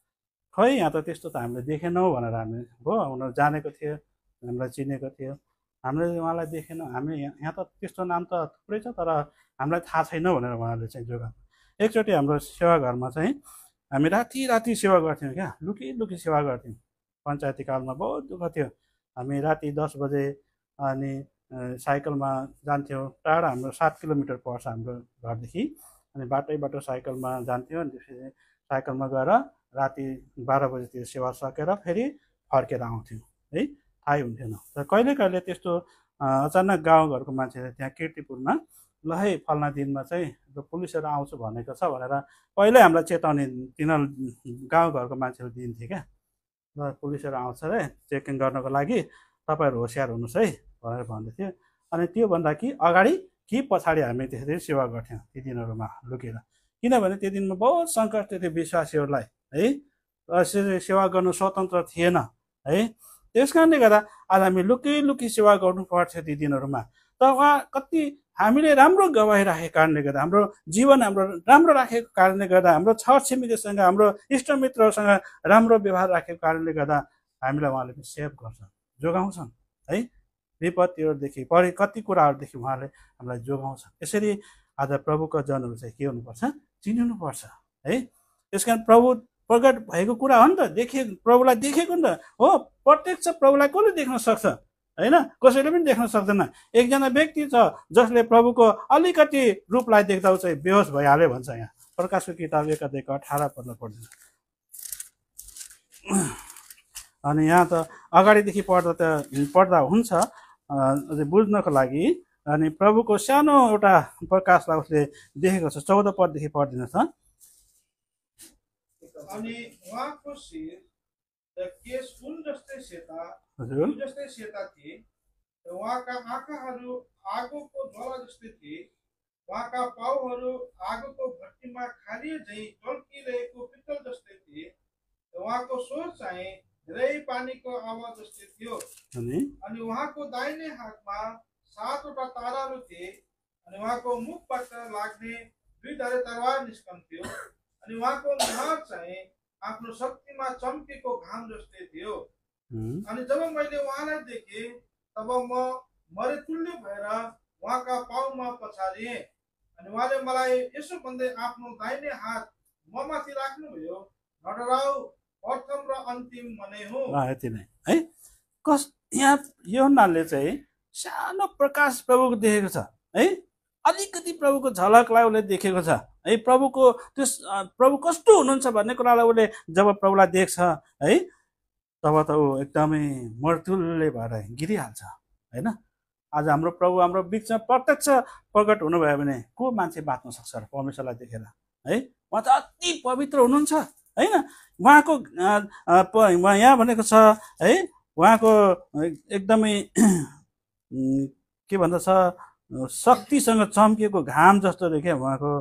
खै यहाँ त त्यस्तो त हामीले देखेनौँ भनेर हामी भयो, उनीहरू जानेको थियो, हामीलाई चिनेको थियो, हामीले उहाँलाई देखेनौँ, हामी यहाँ त त्यस्तो नाम त थुप्रै छ तर हामीलाई थाहा छैन भनेर उहाँहरूले चाहिँ जोगा। एकचोटि हाम्रो सेवा घरमा चाहिँ हामी राति राति सेवा गर्थ्यौँ क्या, लुकी लुकी सेवा गर्थ्यौँ। पञ्चायती कालमा बहुत दुःख थियो, हामी राति दस बजे अनि साइकलमा जान्थ्यौँ, टाढा हाम्रो सात किलोमिटर पर्छ हाम्रो घरदेखि, अनि बाटै बाटो साइकलमा जान्थ्यौँ। अनि त्यसपछि साइकलमा गएर राति बाह्र बजीतिर सेवा सकेर फेरि फर्केर आउँथ्यौँ है, थाहै हुन्थेन। र कहिले कहिले त्यस्तो अचानक गाउँघरको मान्छेले त्यहाँ किर्तिपुरमा ल है फल्ना दिनमा चाहिँ पुलिसहरू आउँछु भनेको छ भनेर पहिल्यै हामीलाई चेतावनी तिनीहरू गाउँघरको मान्छेहरू दिन्थे क्या, ल पुलिसहरू आउँछ रे चेकिङ गर्नको लागि, तपाईँहरू होसियार हुनुहोस् है भनेर भन्दैथ्यो। अनि त्योभन्दा कि अगाडि कि पछाडि हामी त्यसरी सेवा गर्थ्यौँ ती दिनहरूमा लुकेर, किनभने त्यो दिनमा बहुत सङ्कट थियो विश्वासीहरूलाई है, यसरी सेवा गर्नु स्वतन्त्र थिएन है। त्यस कारणले गर्दा आज हामी लुकी लुकी सेवा गर्नु पर्थ्यो ती दिनहरूमा। तर उहाँ कति हामीले राम्रो गवाई राखेको कारणले गर्दा, हाम्रो जीवन हाम्रो राम्रो राखेको कारणले गर्दा, हाम्रो छर छिमेकीसँग हाम्रो इष्टमित्रहरूसँग राम्रो व्यवहार राखेको कारणले गर्दा हामीलाई उहाँले सेभ गर्छन्, जोगाउँछन् है। विपत्तिहरूदेखि परि कति कुराहरूदेखि उहाँले हामीलाई जोगाउँछ। यसरी आज प्रभुको जनहरू चाहिँ के हुनुपर्छ, चिनिनुपर्छ है। त्यस कारण प्रभु प्रकट भएको कुरा हो नि त, देखे प्रभुलाई देखेको नि त हो, प्रत्यक्ष प्रभुलाई कसले देख्न सक्छ होइन, कसैले पनि देख्न सक्दैन। एकजना व्यक्ति छ जसले प्रभुको अलिकति रूपलाई देख्दा चाहिँ बेहोस भइहाल्यो भन्छ। यहाँ प्रकाशको किताब एक अध्यायको अठार पद पढ्दैन। अनि यहाँ त अगाडिदेखि पढ्दा त पढ्दा हुन्छ अझै बुझ्नको लागि। अनि प्रभुको सानो एउटा प्रकाशलाई उसले देखेको छ, चौध पददेखि पढिदिनुहोस् न। अनि उहाँको शिर र केश ऊन जस्तै सेता हजुर जस्तै सेता थिए, उहाँका आँखाहरू आगोको ज्वाला जस्तै थिए, उहाँका पाउहरू आगोको भट्टीमा खारिए झैँ टल्किरहेको पित्तल जस्तै थिए, उहाँको स्वर चाहिँ धेरै पानीको आवाज जस्तै थियो। अनि उहाँको दाहिने हातमा सातवटा ताराहरू थिए, अनि उहाँको मुखबाट लाग्ने दुई धारे तरवार निस्कन्थ्यो, अनि उहाँको अनुहार चाहिँ आफ्नो शक्तिमा चम्केको घाम जस्तै थियो। अनि जब मैले उहाँलाई देखेँ तब म मरेतुल्य भएर उहाँका पाउमा पछारिएँ। अनि उहाँले मलाई यसो भन्दै आफ्नो दाहिने हात ममाथि राख्नुभयो, नडराऊ, प्रथम र अन्तिम म नै हुँ। यति नै है। कस यहाँ यूहन्नाले चाहिँ सानो प्रकाश प्रभुको देखेको छ है, अलिकति प्रभुको झलकलाई उसले देखेको छ है। प्रभुको त्यो प्रभु कस्तो हुनुहुन्छ भन्ने कुरालाई उसले जब प्रभुलाई देख्छ है, तब त ऊ एकदमै मर्तुल्य भएर गिरिहाल्छ होइन। आज हाम्रो प्रभु हाम्रो बिचमा प्रत्यक्ष प्रकट हुनुभयो भने को मान्छे बाँच्न सक्छ र परमेश्वरलाई देखेर है। उहाँ त अति पवित्र हुनुहुन्छ होइन। उहाँको यहाँ भनेको छ है, उहाँको एकदमै के भन्दछ शक्तिसँग चम्किएको घाम जस्तो रे क्या उहाँको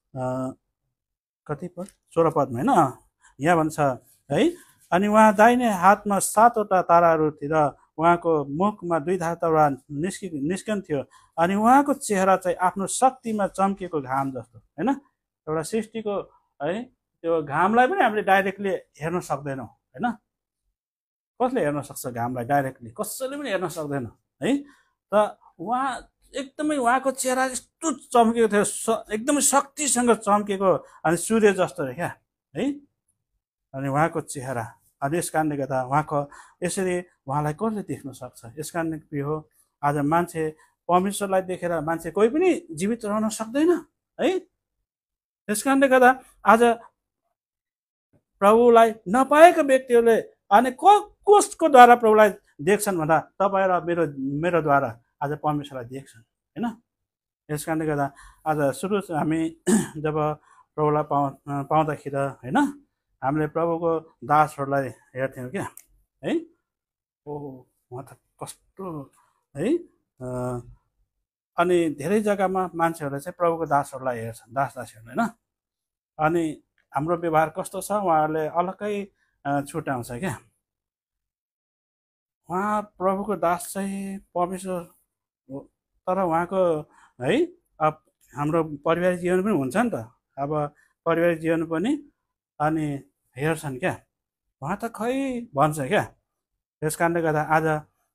कति पद सोह्र पदमा होइन यहाँ भन्छ है। अनि उहाँ दाहिने हातमा सातवटा ताराहरूतिर उहाँको मुखमा दुई धार तलवार निस्कि निस्कन्थ्यो अनि उहाँको चेहरा चाहिँ आफ्नो शक्तिमा चम्किएको घाम जस्तो होइन। एउटा सृष्टिको है त्यो घामलाई पनि हामीले डाइरेक्टली हेर्न सक्दैनौँ होइन। कसले हेर्न सक्छ घामलाई डाइरेक्टली? कसैले पनि हेर्न सक्दैन है। त उहाँ एकदमै उहाँको चेहरा यस्तो चम्केको थियो, एकदमै शक्तिसँग चम्केको अनि सूर्य जस्तो रे क्या है। अनि उहाँको चेहरा अनि यस कारणले गर्दा उहाँको यसरी उहाँलाई कसले देख्न सक्छ? यस कारणले के हो आज मान्छे परमेश्वरलाई देखेर मान्छे कोही पनि जीवित रहन सक्दैन है। यस कारणले गर्दा आज प्रभुलाई नपाएका व्यक्तिहरूले अनि को कसको द्वारा प्रभुलाई देख्छन् भन्दा तपाईँ र मेरो मेरो द्वारा आज परमेश्वरलाई देख्छन् होइन। यस कारणले गर्दा आज सुरु हामी जब प्रभुलाई पाउ पाउँदाखेरि होइन हामीले प्रभुको दासहरूलाई हेर्थ्यौँ क्या है। ओ उहाँ त कस्तो है। अनि धेरै जग्गामा मान्छेहरूले चाहिँ प्रभुको दासहरूलाई हेर्छन्, दास दासीहरू होइन। अनि हाम्रो व्यवहार कस्तो छ उहाँहरूले अलग्गै छुट्याउँछ क्या। उहाँ प्रभुको दास चाहिँ परमेश्वर हो, तर उहाँको है अब हाम्रो पारिवारिक जीवन पनि हुन्छ नि त। अब पारिवारिक जीवन पनि अनि हेर्छन् क्या उहाँ त खै भन्छ क्या। त्यस कारणले गर्दा आज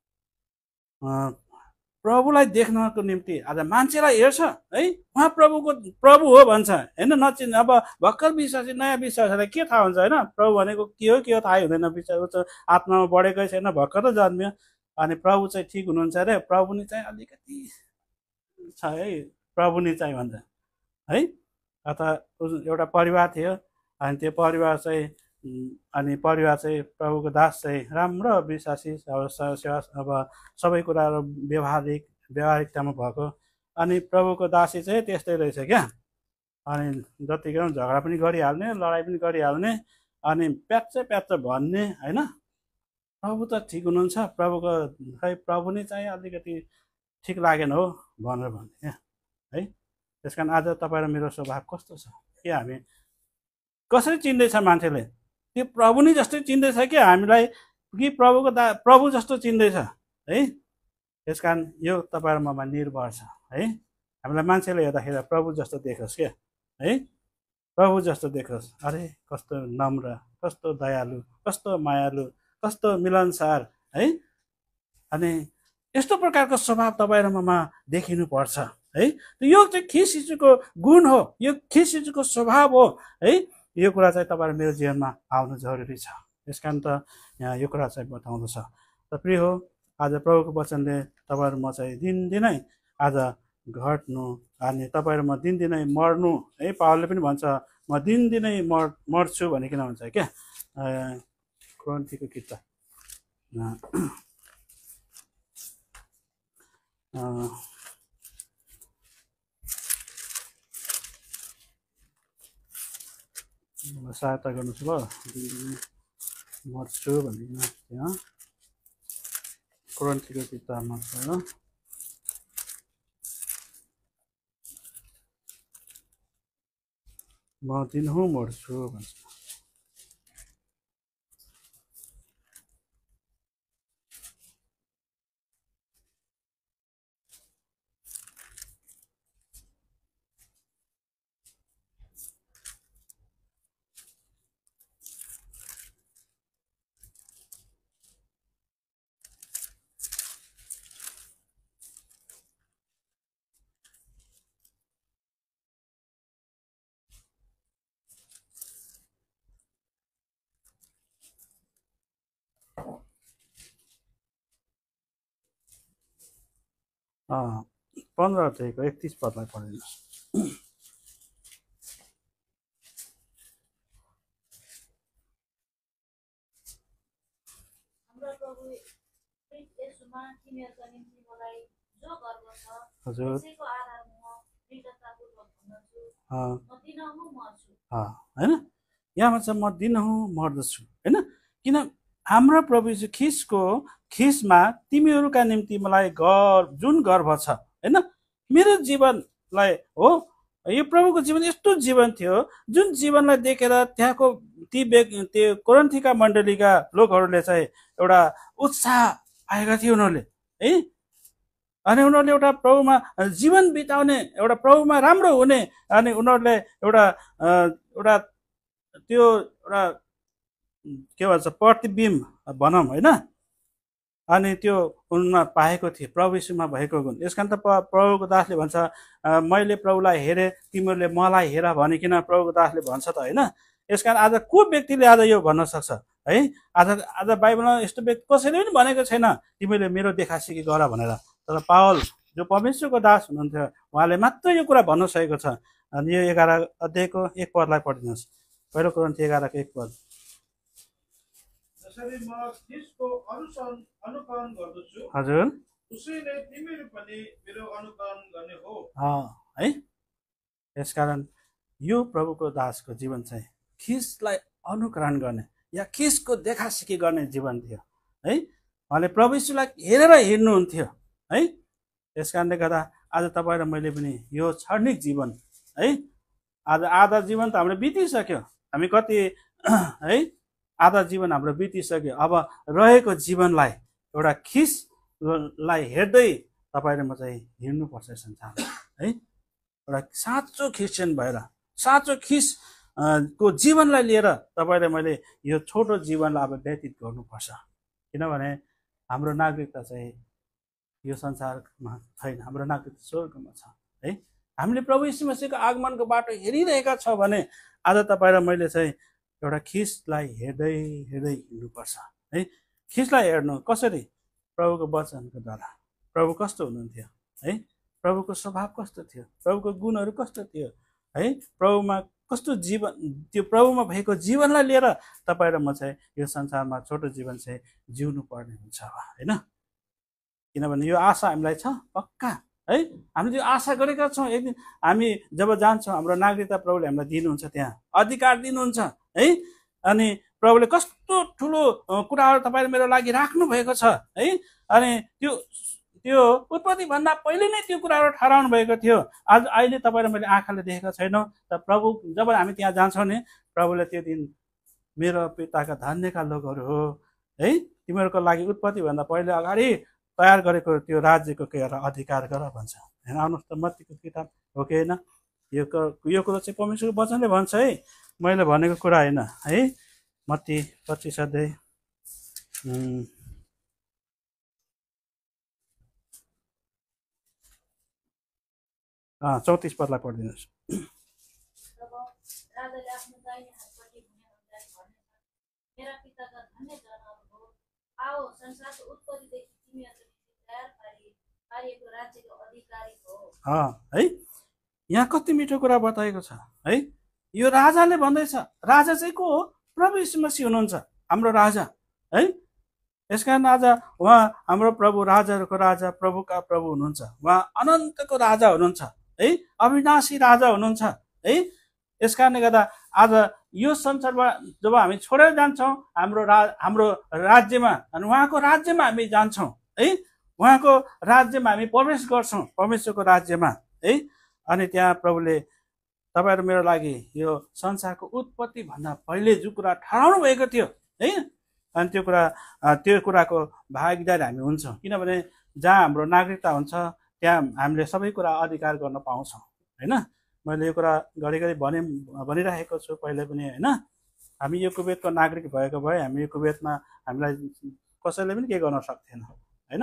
प्रभुलाई देख्नको निम्ति आज मान्छेलाई हेर्छ है। उहाँ प्रभुको प्रभु हो भन्छ होइन, नचिन्। अब भर्खर विश्वासी नयाँ विश्वासीलाई के थाहा हुन्छ होइन, प्रभु भनेको के हो के हो थाहै हुँदैन। विश्वास आत्मामा बढेकै छैन, भर्खर त जन्मियो। अनि प्रभु चाहिँ ठिक हुनुहुन्छ अरे, प्रभु नि चाहिँ अलिकति छ है, प्रभु नि चाहिँ भन्छ है। अथवा एउटा परिवार थियो अनि त्यो परिवार चाहिँ अनि परिवार चाहिँ प्रभुको दास चाहिँ राम्रो विश्वासी अब सेवा अब सबै कुराहरू व्यवहारिक व्यवहारिकतामा भएको। अनि प्रभुको दासी चाहिँ त्यस्तै रहेछ क्या। अनि जतिखेर झगडा पनि गरिहाल्ने, लडाइँ पनि गरिहाल्ने, अनि प्याच्च प्याच्च भन्ने होइन। प्रभु त ठिक हुनुहुन्छ, प्रभुको खै प्रभु नै चाहिँ अलिकति ठिक लागेन हो भनेर भन्ने क्या है। त्यस कारण आज तपाईँ र मेरो स्वभाव कस्तो छ? के हामी कसरी चिन्दैछ मान्छेले? त्यो प्रभु नै जस्तै चिन्दैछ कि हामीलाई कि प्रभुको दा प्रभु जस्तो चिन्दैछ है। त्यस कारण यो तपाईँ र ममा निर्भर छ है। हामीलाई मान्छेले हेर्दाखेरि प्रभु जस्तो देखोस् क्या है, प्रभु जस्तो देखोस्। अरे कस्तो नम्र, कस्तो दयालु, कस्तो मायालु, कस्तो मिलनसार है। अनि यस्तो प्रकारको स्वभाव तपाईँ र ममा देखिनुपर्छ है। यो चाहिँ ख्रिस्ट गुण हो, यो ख्रिस्ट स्वभाव हो है। यो कुरा चाहिँ तपाईँ मेरो जीवनमा आउनु जरुरी छ। त्यस कारण त यहाँ यो कुरा चाहिँ बताउँदछ। त प्रिय हो आज प्रभुको वचनले तपाईँ म चाहिँ दिनदिनै आज घट्नु अनि तपाईँ र म दिनदिनै मर्नु है। पावलले पनि भन्छ म दिनदिनै मर मर्छु भनिकन भन्छ क्या। क्रोन्थीको किताब सहायता गर्नुहोस् ल, मर्छु भनिकन त्यहाँ क्रोन्थीको किताबमा छ ल। म दिनहुँ मर्छु भन्छ। पन्ध्र अध्यायको एकतिस पदलाई पढिदिनुहोस्। हजुर होइन, यहाँ भन्छ म दिनहुँ मर्दछु होइन। किन हाम्रो प्रभु यीशु ख्रिस्टको खिसमा तिमीहरूका निम्ति मलाई गर्व जुन गर्व छ हैन मेरो जीवनलाई हो यो प्रभुको जीवन यस्तो जीवन थियो जुन जीवनलाई देखेर त्यहाँको ती त्यो कोरिन्थीका मण्डलीका लोकहरूले चाहिँ एउटा उत्साह पाएका थिए उनीहरूले है अनि उनीहरूले एउटा प्रभुमा जीवन बिताउने एउटा प्रभुमा राम्रो हुने अनि उनीहरूले एउटा एउटा त्यो एउटा के भन्छ प्रतिबिम्ब भनौँ होइन अनि त्यो उनमा पाएको थिए प्रभु यीशुमा भएको गुण यसकारण त प्रभुको दासले भन्छ मैले प्रभुलाई हेरेँ तिमीहरूले मलाई हेर भनिकन प्रभुको दासले भन्छ त होइन यसकारण आज को व्यक्तिले आज यो भन्न सक्छ है आज आज बाइबलमा यस्तो व्यक्ति कसैले पनि भनेको छैन तिमीले मेरो देखासिकी गर भनेर तर पावल जो परमेश्वरको दास हुनुहुन्थ्यो उहाँले मात्र यो कुरा भन्न सकेको छ अनि यो एघार अध्यायको एक पदलाई पढिदिनुहोस् पहिलो कोरिन्थी एघारको एक पद जसरी म ख्रिस्टको अनुसरण अनुकरण गर्दछु हजुर उसैले तिमीहरू पनि मेरो अनुकरण गर्ने हो है यसकारण यो प्रभुको दासको जीवन चाहिँ ख्रिस्टलाई अनुकरण गर्ने या ख्रिस्टको देखासिकी गर्ने जीवन थियो है उहाँले प्रभु यीशुलाई हेरेर हिँड्नुहुन्थ्यो है त्यस कारणले गर्दा आज तपाईँ र मैले पनि यो क्षणिक जीवन है आज आधा जीवन त हाम्रो बितिसक्यो हामी कति है आधा जीवन हाम्रो बितिसक्यो अब रहेको जीवनलाई एउटा ख्रिस्टलाई हेर्दै तपाईँ र म चाहिँ हिँड्नुपर्छ संसारमा है एउटा साँचो क्रिस्चियन भएर साँचो ख्रिस्ट को जीवनलाई लिएर तपाईँ र मैले यो छोटो जीवनलाई अब व्यतीत गर्नुपर्छ किनभने हाम्रो नागरिकता चाहिँ यो संसारमा छैन हाम्रो नागरिकता स्वर्गमा छ है हामीले प्रभु यीशु मसीहको आगमनको बाटो हेरिरहेका छौँ भने आज तपाईँ र मैले चाहिँ एउटा ख्रिस्टलाई हेर्दै हेर्दै हिँड्नुपर्छ है ख्रिस्टलाई हेर्नु कसरी प्रभुको वचनको द्वारा प्रभु कस्तो हुनुहुन्थ्यो है प्रभुको स्वभाव कस्तो थियो प्रभुको गुणहरू कस्तो थियो है प्रभुमा कस्तो जीवन त्यो प्रभुमा भएको जीवनलाई लिएर तपाईँ र म चाहिँ यो संसारमा छोटो जीवन चाहिँ जिउनु पर्ने हुन्छ होइन किनभने यो आशा हामीलाई छ पक्का है हामीले त्यो आशा गरेका छौँ एक दिन हामी जब जान्छौँ हाम्रो नागरिकता प्रभुले हामीलाई दिनुहुन्छ त्यहाँ अधिकार दिनुहुन्छ है अनि प्रभुले कस्तो ठुलो कुराहरू तपाईँ मेरो लागि राख्नु भएको छ है अनि त्यो त्यो उत्पत्तिभन्दा पहिले नै त्यो कुराहरू ठहराउनु भएको थियो आज अहिले तपाईँ र मैले आँखाले देखेका छैनौँ त प्रभु जब हामी त्यहाँ जान्छौँ नि प्रभुले त्यो दिन मेरो पिताका धन्यका लोकहरू हो है तिमीहरूको लागि उत्पत्तिभन्दा पहिले अगाडि तयार गरेको त्यो राज्यको के एउटा अधिकार गर भन्छ होइन आउनुहोस् त मत्तीको किताब हो कि होइन यो यो कुरो चाहिँ परमेश्वरको वचनले भन्छ है मैले भनेको कुरा होइन है मत्ती पच्चिस अध्याय चौतिस पदलाई पढिदिनुहोस् है यहाँ कति मिठो कुरा बताएको छ है यो राजाले भन्दैछ राजा चाहिँ को हो प्रभु यीशु मसीह हुनुहुन्छ हाम्रो राजा है यसकारण आज उहाँ हाम्रो प्रभु राजाहरूको राजा प्रभुका प्रभु हुनुहुन्छ उहाँ अनन्तको राजा हुनुहुन्छ है अविनाशी राजा हुनुहुन्छ है यस कारणले गर्दा आज यो संसारमा जब हामी छोडेर जान्छौँ हाम्रो रा हाम्रो राज्यमा अनि उहाँको राज्यमा हामी जान्छौँ है उहाँको राज्यमा हामी प्रवेश गर्छौँ परमेश्वरको राज्यमा है अनि त्यहाँ प्रभुले तपाईँ र मेरो लागि यो संसारको उत्पत्ति भन्दा पहिले जो कुरा ठहराउनु भएको थियो है अनि त्यो कुरा त्यो कुराको भागीदारी हामी हुन्छौँ किनभने जहाँ हाम्रो नागरिकता हुन्छ त्यहाँ हामीले सबै कुरा अधिकार गर्न पाउँछौँ होइन मैले यो कुरा घरिघरि भने भनिरहेको छु पहिले पनि होइन हामी यो कुवेतको नागरिक भएको भए हामी यो कुवेतमा हामीलाई कसैले पनि के गर्न सक्थेन होइन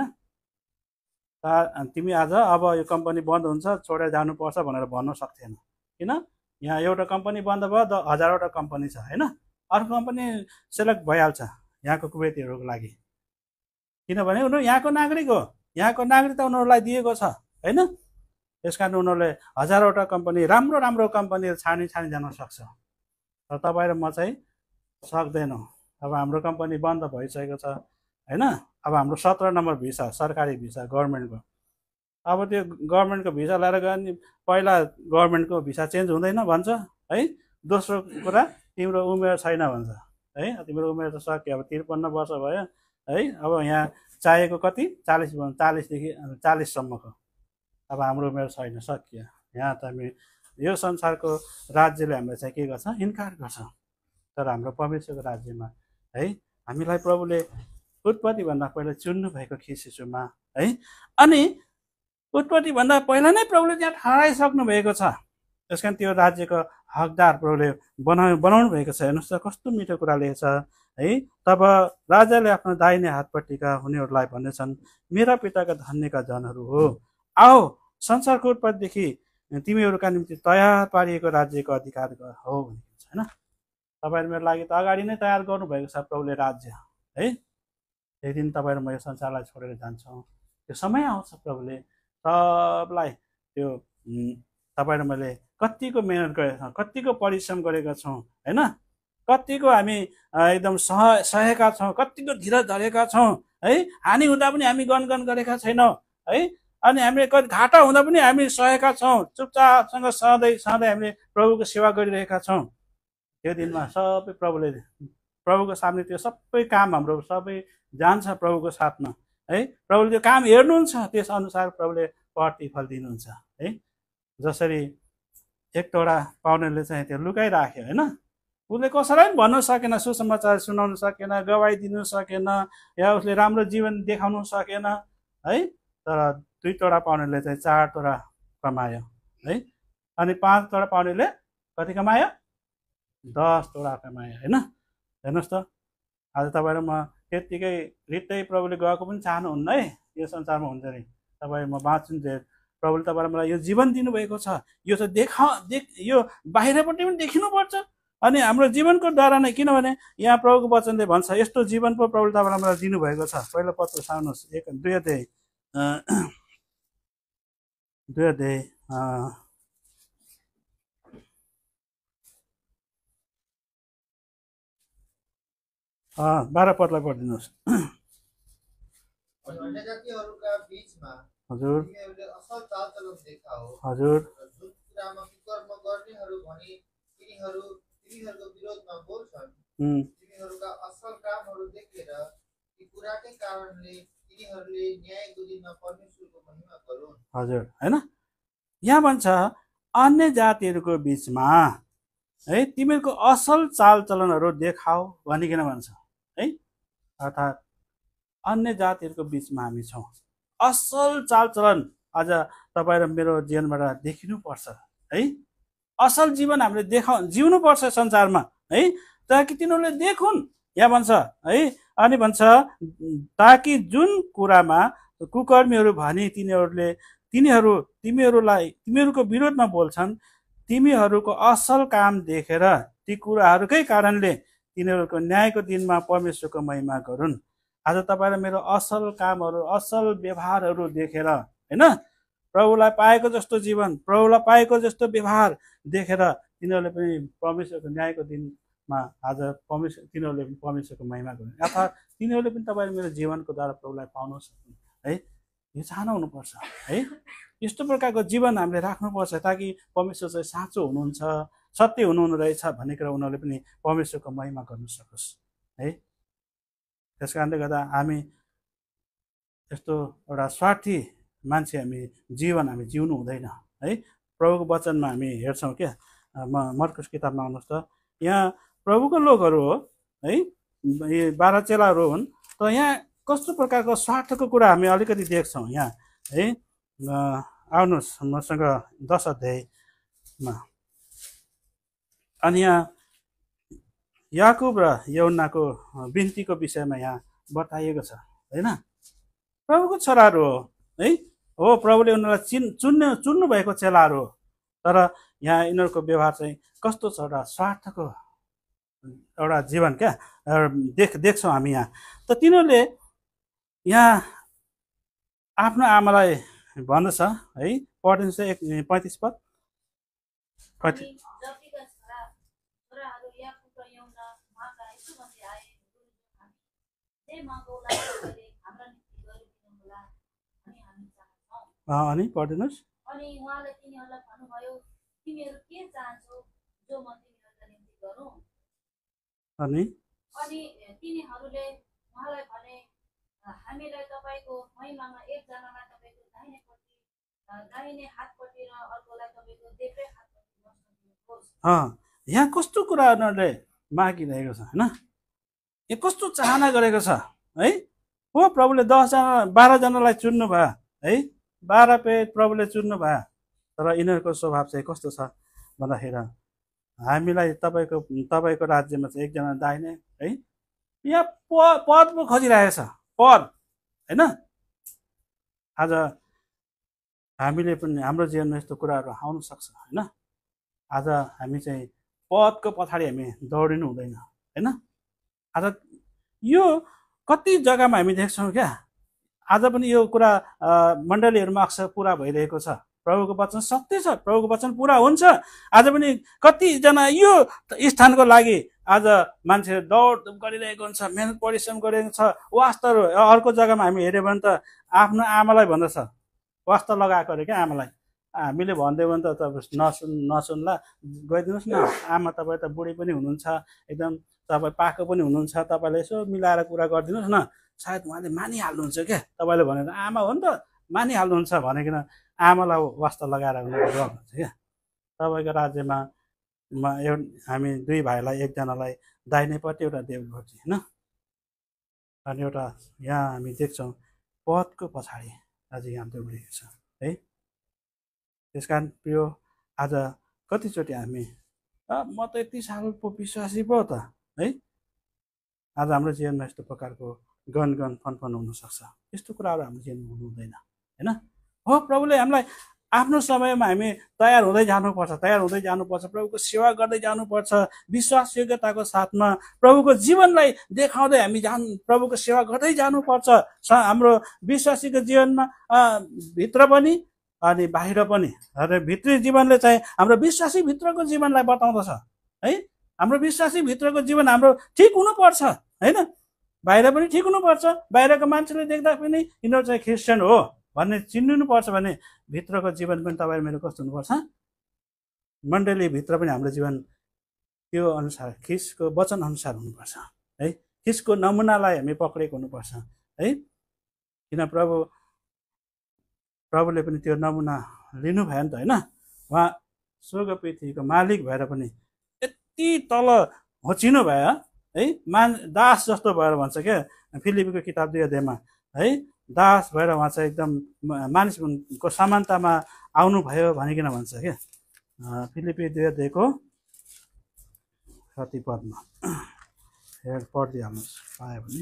तिमी आज अब यो कम्पनी बन्द हुन्छ छोडेर जानुपर्छ भनेर भन्न सक्थेन किन यहाँ एउटा कम्पनी बन्द भयो त हजारवटा कम्पनी छ होइन अर्को कम्पनी सेलेक्ट भइहाल्छ यहाँको कुवेतीहरूको लागि किनभने उनीहरू यहाँको नागरिक हो यहाँको नागरिकता उनीहरूलाई दिएको छ होइन त्यस कारण उनीहरूले हजारवटा कम्पनी राम्रो राम्रो कम्पनीहरू छानी छानी जान सक्छ र तपाईँ र म चाहिँ सक्दैनौँ अब हाम्रो कम्पनी बन्द भइसकेको छ होइन अब हाम्रो सत्र नम्बर भिसा सरकारी भिसा गभर्मेन्टको अब त्यो गभर्मेन्टको भिसा लिएर गयो भने पहिला गभर्मेन्टको भिसा चेन्ज हुँदैन भन्छ है दोस्रो कुरा तिम्रो उमेर छैन भन्छ है तिम्रो उमेर त सक्यो अब त्रिपन्न वर्ष भयो है अब यहाँ चाहिएको कति चालिस चालिसदेखि चालिससम्मको अब हाम्रो उमेर छैन सकियो यहाँ त हामी यो संसारको राज्यले हामीलाई चाहिँ के गर्छ इन्कार गर्छ तर हाम्रो परमेश्वरको राज्यमा है हामीलाई प्रभुले उत्पत्तिभन्दा पहिला चुन्नु भएको ख्रिस्ट है अनि उत्पत्तिभन्दा पहिला नै प्रभुले त्यहाँ ठहराइसक्नु भएको छ त्यस कारण त्यो राज्यको हकदार प्रभुले बनाउ बनाउनु भएको छ हेर्नुहोस् त कस्तो मिठो कुरा लेखेको छ है तब राजाले आफ्नो दाहिने हातपट्टिका हुनेहरूलाई भनेछन् मेरा पिताका धन्यका जनहरू हो आओ संसारको उत्पत्तिदेखि तिमीहरूका निम्ति तयार पारिएको राज्यको अधिकार हो भनेको छ होइन तपाईँहरू मेरो लागि त अगाडि नै तयार गर्नुभएको छ प्रभुले राज्य है एक दिन तपाईँहरू म यो संसारलाई छोडेर जान्छौँ त्यो समय आउँछ प्रभुले सबलाई त्यो तपाईँहरू मैले कतिको मेहनत गरेका छौँ कतिको परिश्रम गरेका छौँ होइन कतिको हामी एकदम सह सहेका छौँ कतिको धीरज धरेका छौँ है हानि हुँदा पनि हामी गनगन गरेका छैनौँ है अनि हामीले कति घाटा हुँदा पनि हामी सहेका छौँ चुपचापसँग सधैँ सधैँ हामीले प्रभुको सेवा गरिरहेका छौँ त्यो दिनमा सबै प्रभुले प्रभुको सामने त्यो सबै काम हाम्रो सबै जान्छ प्रभुको साथमा है प्रभुले त्यो काम हेर्नुहुन्छ त्यस अनुसार प्रभुले प्रतिफल दिनुहुन्छ है जसरी एकवटा पाहुनाले चाहिँ त्यो लुकाइराख्यो होइन उसले कसैलाई पनि भन्न सकेन सुसमाचार सुनाउनु सकेन गवाई दिनु सकेन या उसले राम्रो जीवन देखाउनु सकेन है तर दुई तोडा पाउनेले चाहिँ चार तोडा कमायो है अनि पाँच तोडा पाउनेले कति कमायो दस तोडा कमायो होइन हेर्नुहोस् त आज तपाईँहरू म त्यत्तिकै रित्तै प्रभुले गएको पनि चाहनुहुन्न है यो संसारमा हुन्छ नि तपाईँ म बाँच्नु चाहिँ प्रभुले तपाईँलाई मलाई यो जीवन दिनुभएको छ यो त देखा देख यो बाहिरपट्टि पनि देखिनुपर्छ अनि हाम्रो जीवनको द्वारा नै किनभने यहाँ प्रभुको वचनले भन्छ यस्तो जीवन पो प्रभुले तपाईँलाई मलाई दिनुभएको छ पहिलो पत्र साउनुहोस् एक दुई अध्याय दुई अध्याय बाह्र पदलाई पढिदिनुहोस् हजुर हजुर हजुर होइन यहाँ भन्छ अन्य जातिहरूको बिचमा है तिमीहरूको असल चालचलनहरू देखाऊ भनिकन भन्छ है अर्थात् अन्य जातिहरूको बिचमा हामी छौँ असल चालचलन आज तपाईँ र मेरो जीवनबाट देखिनुपर्छ है असल जीवन हामीले देखा जिउनुपर्छ संसारमा है ताकि तिनीहरूले देखुन् यहाँ भन्छ है अनि भन्छ ताकि जुन कुरामा कुकर्मीहरू भने तिनीहरूले तिनीहरू तिमीहरूलाई तिमीहरूको विरोधमा बोल्छन् तिमीहरूको असल काम देखेर ती कुराहरूकै कारणले तिनीहरूको न्यायको दिनमा परमेश्वरको महिमा गरून् आज तपाईँ र मेरो असल कामहरू असल व्यवहारहरू देखेर होइन प्रभुलाई पाएको जस्तो जीवन प्रभुलाई पाएको जस्तो व्यवहार देखेर तिनीहरूले पनि परमेश्वरको न्यायको दिनमा आज परमेश्वर तिनीहरूले पनि परमेश्वरको महिमा गरून् अर्थात् तिनीहरूले पनि तपाईँ मेरो जीवनको द्वारा प्रभुलाई पाउन सक्नु है यो चाहना हुनुपर्छ है यस्तो प्रकारको जीवन हामीले राख्नुपर्छ ताकि परमेश्वर चाहिँ साँचो हुनुहुन्छ सत्य हुनुहुने रहेछ भनेर उनीहरूले पनि परमेश्वरको महिमा गर्न सकोस् है त्यस कारणले गर्दा हामी यस्तो एउटा स्वार्थी मान्छे हामी जीवन हामी जिउनु हुँदैन है प्रभुको वचनमा हामी हेर्छौँ क्या म मर्कुस किताबमा आउनुहोस् त यहाँ प्रभुको लोकहरू हो है यी बाह्र चेलाहरू हुन् त यहाँ कस्तो प्रकारको स्वार्थको कुरा हामी अलिकति देख्छौँ यहाँ है आउनुहोस् मसँग दश अध्यायमा अनि यहाँ याकुब र यौनाको बिन्तीको विषयमा यहाँ बताइएको छ होइन प्रभुको छोराहरू हो है हो प्रभुले उनीहरूलाई चिन् चुन्नु चुन्नु भएको चेलाहरू हो तर यहाँ यिनीहरूको व्यवहार चाहिँ कस्तो छ एउटा स्वार्थको एउटा जीवन क्या देख देख्छौँ हामी यहाँ त तिनीहरूले यहाँ आफ्नो आमालाई भन्दछ है पढिन्छ एक पैँतिस पद कति अनि पढिदिनुहोस् अनि उहाँले तिनीहरूलाई भन्नुभयो तिमीहरू के चाहन्छौ जो म तिमीहरूका निम्ति गरौँ अनि अनि तिनीहरूले उहाँलाई भने हामीलाई तपाईँको महिमामा एकजनालाई तपाईँको दाहिनेपट्टि दाहिने हातपट्टि र अर्कोलाई तपाईँको देब्रे हातपट्टि बस्न दिनुहोस्। यहाँ कस्तो कुरा उनीहरूले मागिरहेको छ होइन, यो कस्तो चाहना गरेको छ है। हो प्रभुले दसजना बाह्रजनालाई चुन्नु भयो है, बाह्र पेट प्रभुले चुन्नु भयो, तर यिनीहरूको स्वभाव चाहिँ कस्तो छ भन्दाखेरि हामीलाई तपाईँको तपाईँको राज्यमा चाहिँ एकजना दाहिने है, यहाँ प पद पो खोजिरहेको छ, पद होइन। आज हामीले पनि हाम्रो जीवनमा यस्तो कुराहरू आउन सक्छ होइन। आज हामी चाहिँ पदको पछाडि हामी दौडिनु हुँदैन होइन। आज यो कति जग्गामा हामी देख्छौँ क्या, आज पनि यो कुरा मण्डलीहरूमा अक्सर पुरा भइरहेको छ। प्रभुको वचन सत्य छ, प्रभुको वचन पुरा हुन्छ। आज पनि कतिजना यो स्थानको लागि आज मान्छे दौड गरिरहेको हुन्छ, मेहनत परिश्रम गरिरहेको छ। वास्तव अर्को जग्गामा हामी हेऱ्यो भने त आफ्नो आमालाई भन्दछ, वास्ता लगाएको अरे क्या आमालाई। हामीले भनिदियो भने त नसुन नसुन्ला गइदिनुहोस् न, आमा तपाईँ त बुढी पनि हुनुहुन्छ, एकदम तपाईँ पाएको पनि हुनुहुन्छ, तपाईँले यसो मिलाएर कुरा गरिदिनुहोस् न, सायद उहाँले मानिहाल्नुहुन्छ क्या। तपाईँले भनेर आमा हो नि त मानिहाल्नुहुन्छ भनेकिन आमालाई वास्ता लगाएर उनीहरू गर्नुहुन्छ क्या। तपाईँको राज्यमा एउटा हामी दुई भाइलाई एकजनालाई दाहिनेपट्टि एउटा देब्रेपट्टि होइन। अनि एउटा यहाँ हामी देख्छौँ पदको पछाडि आज यहाँ दौडिएको छ है। त्यस कारण प्रिय आज कतिचोटि हामी म त यति सालको विश्वासी पो त है, आज हाम्रो जीवनमा यस्तो प्रकारको गन गन फनफन हुनसक्छ। यस्तो कुराहरू हाम्रो जीवनमा हुनु हुँदैन होइन। हो प्रभुले हामीलाई आफ्नो समयमा हामी तयार हुँदै जानुपर्छ, तयार हुँदै जानुपर्छ, प्रभुको सेवा गर्दै जानुपर्छ, विश्वास योग्यताको साथमा प्रभुको जीवनलाई देखाउँदै हामी जानु प्रभुको सेवा गर्दै जानुपर्छ। हाम्रो विश्वासीको जीवनमा भित्र पनि अनि बाहिर पनि, र भित्री जीवनले चाहिँ हाम्रो विश्वासी भित्रको जीवनलाई बताउँदछ है। हाम्रो विश्वासी भित्रको जीवन हाम्रो ठिक हुनुपर्छ होइन, बाहिर पनि ठिक हुनुपर्छ। बाहिरको मान्छेले देख्दा पनि यिनीहरू चाहिँ क्रिस्चियन हो भन्ने चिन्नुपर्छ भने भित्रको जीवन पनि तपाईँ मेरो कस्तो हुनुपर्छ। मण्डलीभित्र पनि हाम्रो जीवन त्यो अनुसार ख्रिस्टको वचन अनुसार हुनुपर्छ है। ख्रिस्टको नमुनालाई हामी पक्रेको हुनुपर्छ है। किन प्रभु प्रभुले पनि त्यो नमुना लिनुभयो नि त होइन। उहाँ स्वर्ग पृथ्वीको मालिक भएर पनि यति तल होचिनु भयो है, मान दास जस्तो भएर भन्छ क्या फिलिपीको किताब दुई अध्यायमा है। दास भएर उहाँ चाहिँ एकदम मानिसको समानतामा आउनुभयो भनिकन भन्छ क्या। फिलिपी दुई अध्यायको कति पदमा हेर पढिदिइहाल्नुहोस् पायो भने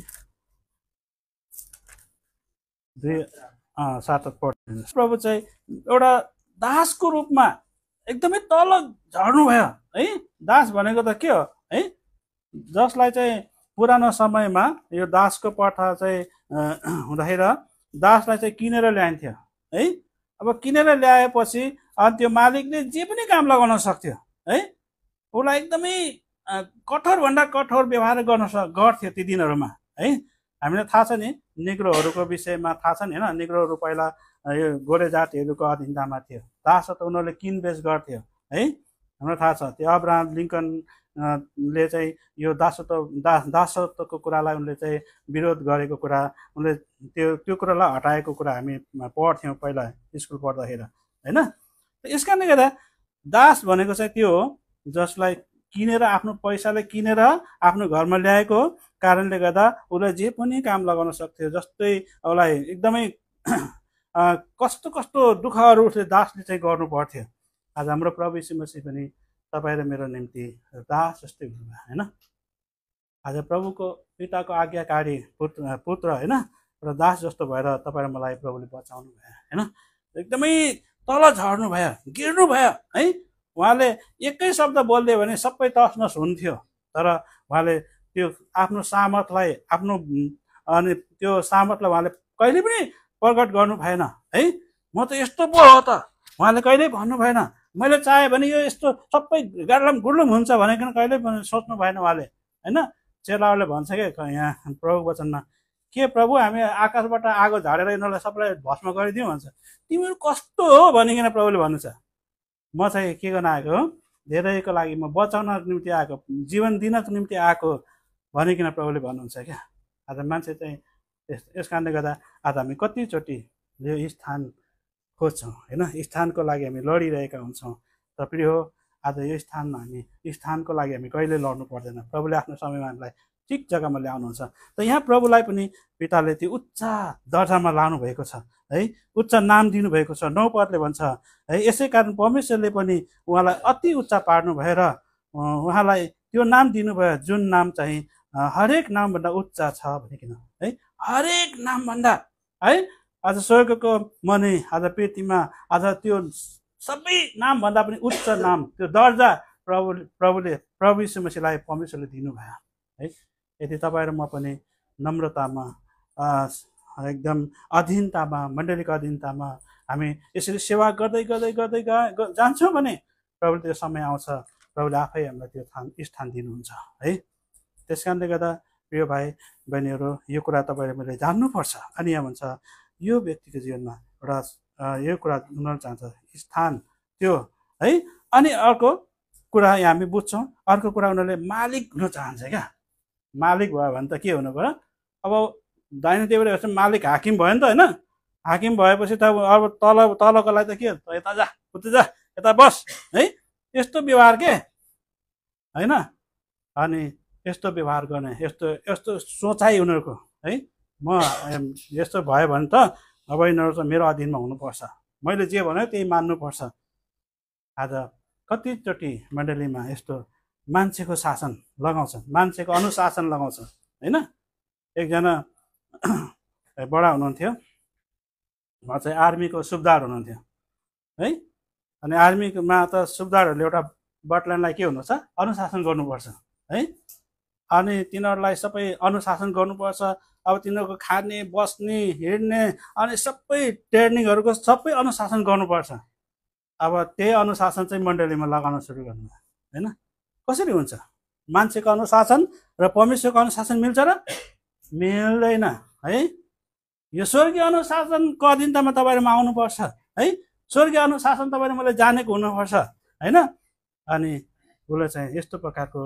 दुई सात पढिदिनुहोस्। प्रभु चाहिँ एउटा दासको रूपमा एकदमै तल झर्नुभयो है। दास भनेको त के हो है, जसलाई चाहिँ पुरानो समयमा यो दासको प्रथा चाहिँ हुँदाखेरि दासलाई चाहिँ किनेर ल्याइन्थ्यो है। अब किनेर ल्याएपछि अनि त्यो मालिकले जे पनि काम लगाउन सक्थ्यो है। उसलाई एकदमै कठोरभन्दा कठोर व्यवहार गर्न गर्थ्यो ती दिनहरूमा है। हामीलाई थाहा छ नि निग्रोहरूको विषयमा थाहा छ नि होइन। निग्रोहरू पहिला यो गोरे जातिहरूको अधीनतामा थियो, दास त उनीहरूले किनबेच गर्थ्यो है। हामीलाई थाहा छ त्यो अब्राहम लिङ्कन ले चाहिँ यो दासत्व दास दासत्वको कुरालाई उनले चाहिँ विरोध गरेको कुरा, उनले त्यो त्यो कुरालाई हटाएको कुरा हामी पढ्थ्यौँ पहिला स्कुल पढ्दाखेरि होइन। यस कारणले गर्दा दास भनेको चाहिँ त्यो हो जसलाई किनेर आफ्नो पैसाले किनेर आफ्नो घरमा ल्याएको कारणले गर्दा उसलाई जे पनि काम लगाउन सक्थ्यो। जस्तै उसलाई एकदमै कस्तो कस्तो दुःखहरू उसले दासले चाहिँ गर्नु पर्थ्यो। आज हाम्रो प्रभु यीशु मसीह पनि तपाईँ र मेरो निम्ति दास जस्तै हुनुभयो होइन। आज प्रभुको पिताको आज्ञाकारी पुत्र पुत्र होइन र दास जस्तो भएर तपाईँ र मलाई प्रभुले बचाउनु भयो होइन। एकदमै तल झर्नु भयो, गिर्नु भयो है। उहाँले एकै शब्द बोलिदियो भने सबै तसनस हुन्थ्यो, तर उहाँले त्यो आफ्नो सामर्थलाई आफ्नो अनि त्यो सामर्थलाई उहाँले कहिले पनि प्रकट गर्नु भएन है। म त यस्तो पो हो त उहाँले कहिल्यै भन्नु भएन। मैले चाहेँ भने यो यस्तो सबै गाड्लम गुड्लुम हुन्छ भनेकन कहिल्यै पनि सोच्नु भएन उहाँले होइन। चेलाहरूले भन्छ क्या यहाँ प्रभु वचनमा, के प्रभु हामी आकाशबाट आगो झारेर यिनीहरूलाई सबैलाई भस्म गरिदिउँ भन्छ। तिमीहरू कस्तो हो भनिकन प्रभुले भन्नु छ। म चाहिँ के गर्न आएको हो, धेरैको लागि म बचाउनको निम्ति आएको, जीवन दिनको निम्ति आएको भनिकन प्रभुले भन्नुहुन्छ क्या। आज मान्छे चाहिँ यस यस कारणले गर्दा आज हामी कतिचोटि यो स्थान खोज्छौँ होइन, स्थानको लागि हामी लडिरहेका हुन्छौँ। तर प्रिय हो, आज यो स्थानमा हामी स्थानको लागि हामी कहिले लड्नु पर्दैन। प्रभुले आफ्नो समयमा हामीलाई ठिक जग्गामा ल्याउनुहुन्छ। त यहाँ प्रभुलाई पनि पिताले त्यो उच्च दर्जामा लानु भएको छ है, उच्च नाम दिनुभएको छ। नौ पदले भन्छ है, यसै कारण परमेश्वरले पनि उहाँलाई अति उच्च पार्नु भएर उहाँलाई त्यो नाम दिनुभयो जुन नाम चाहिँ हरेक नामभन्दा उच्च छ भनिकन है, हरेक नामभन्दा है। आज स्वर्गको मने आज पृथ्वीमा आज त्यो सबै नामभन्दा पनि उच्च नाम, त्यो दर्जा प्रभुले प्रभुले प्रभु यीशु मसीहलाई परमेश्वरले दिनुभयो है। यदि तपाईँ र म पनि नम्रतामा एकदम अधीनतामा, मण्डलीको अधीनतामा हामी यसरी सेवा गर्दै गर्दै गर्दै जान्छौँ भने प्रभुले त्यो समय आउँछ, प्रभुले आफै हामीलाई त्यो स्थान स्थान दिनुहुन्छ है। त्यस कारणले गर्दा प्रिय भाइ बहिनीहरू, यो कुरा तपाईँले मैले जान्नुपर्छ। अनि यहाँ भन्छ यो व्यक्तिको जीवनमा एउटा यो कुरा हुन चाहन्छ स्थान त्यो है। अनि अर्को कुरा यहाँ हामी बुझ्छौँ, अर्को कुरा उनीहरूले मालिक हुन चाहन्छ क्या। मालिक भयो भने त के हुनु पऱ्यो, अब दाहिने देब्रे हेर्छ मालिक हाकिम भयो नि त होइन। हाकिम भएपछि त अब तल तलकोलाई त के यता जा उता जा यता बस है, यस्तो व्यवहार के होइन। अनि यस्तो व्यवहार गर्ने, यस्तो यस्तो सोचाइ उनीहरूको है। म यस्तो भयो भने त अब यिनीहरू त मेरो अधीनमा हुनुपर्छ, मैले जे भन्यो त्यही मान्नुपर्छ। आज कतिचोटि मण्डलीमा यस्तो मान्छेको शासन लगाउँछन्, मान्छेको अनुशासन लगाउँछन् होइन। एकजना बडा हुनुहुन्थ्यो, उहाँ चाहिँ आर्मीको सुबेदार हुनुहुन्थ्यो है। अनि आर्मीमा त सुबेदारहरूले एउटा बटल्यान्डलाई के हुनुपर्छ, अनुशासन गर्नुपर्छ है। अनि तिनीहरूलाई सबै अनुशासन गर्नुपर्छ। अब तिनीहरूको खाने, बस्ने, हिँड्ने अनि सबै ट्रेनिङहरूको सबै अनुशासन गर्नुपर्छ। अब त्यही अनुशासन चाहिँ मण्डलीमा लगाउन सुरु गर्नु होइन। कसरी हुन्छ? मान्छेको अनुशासन र परमेश्वरको अनुशासन मिल्छ र मिल्दैन है। यो स्वर्गीय अनुशासनको अधीनतामा तपाईँहरूमा आउनुपर्छ है। स्वर्गीय अनुशासन तपाईँले मलाई जानेको हुनुपर्छ होइन। अनि उसले चाहिँ यस्तो प्रकारको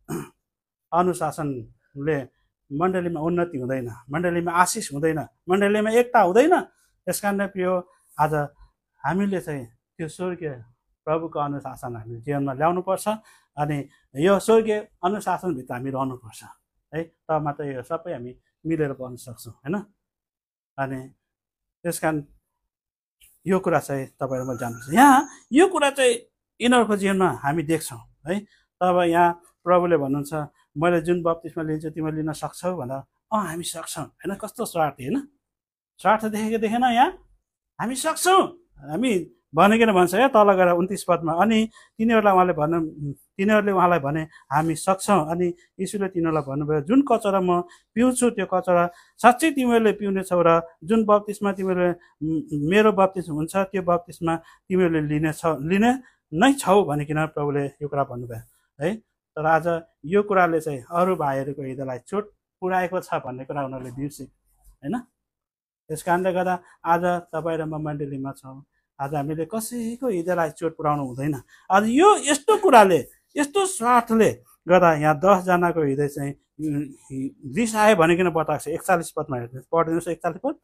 अनुशासनले मण्डलीमा उन्नति हुँदैन, मण्डलीमा आशिष हुँदैन, मण्डलीमा एकता हुँदैन। त्यस कारण प्रिय आज हामीले चाहिँ त्यो स्वर्गीय प्रभुको अनुशासन हामीले जीवनमा ल्याउनुपर्छ। अनि यो स्वर्गीय अनुशासनभित्र हामी रहनुपर्छ है, तब मात्र यो सबै हामी मिलेर बस्न सक्छौँ होइन। अनि त्यस कारण यो कुरा चाहिँ तपाईँहरूमा जान्नुहोस्। यहाँ यो कुरा चाहिँ यिनीहरूको जीवनमा हामी देख्छौँ है। तब यहाँ प्रभुले भन्नुहुन्छ मैले जुन बप्तिस्मा लिन्छु तिमीले लिन सक्छौ भनेर। अँ हामी सक्छौँ होइन। कस्तो स्वार्थी होइन, स्वार्थ देखेको देखेन यहाँ। हामी सक्छौँ हामी भनेकन भन्छ क्या तल गएर उन्तिस पदमा। अनि तिनीहरूलाई उहाँले भन्नु तिनीहरूले उहाँलाई भने हामी सक्छौँ। अनि यीशुले तिनीहरूलाई भन्नुभयो जुन कचरा म पिउँछु त्यो कचरा साँच्चै तिमीहरूले पिउनेछौ र जुन बप्तिस्मा तिमीहरूले मेरो बप्तिस्मा हुन्छ त्यो बप्तिस्मा तिमीहरूले लिनेछ लिने नै छौ भनिकन प्रभुले यो कुरा भन्नुभयो है। तर आज यो कुराले चाहिँ अरू भाइहरूको हृदयलाई चोट पुऱ्याएको छ भन्ने कुरा उनीहरूले बिर्से होइन। त्यस कारणले गर्दा आज तपाईँ र म मण्डलीमा छौँ। आज हामीले कसैको हृदयलाई चोट पुऱ्याउनु हुँदैन। आज यो यस्तो कुराले, यस्तो स्वार्थले गर्दा यहाँ दसजनाको हृदय चाहिँ रिसायो भनिकन बताएको छ। एकचालिस पदमा हेर्नुहोस्, पढिदिनुहोस् एकचालिस पद।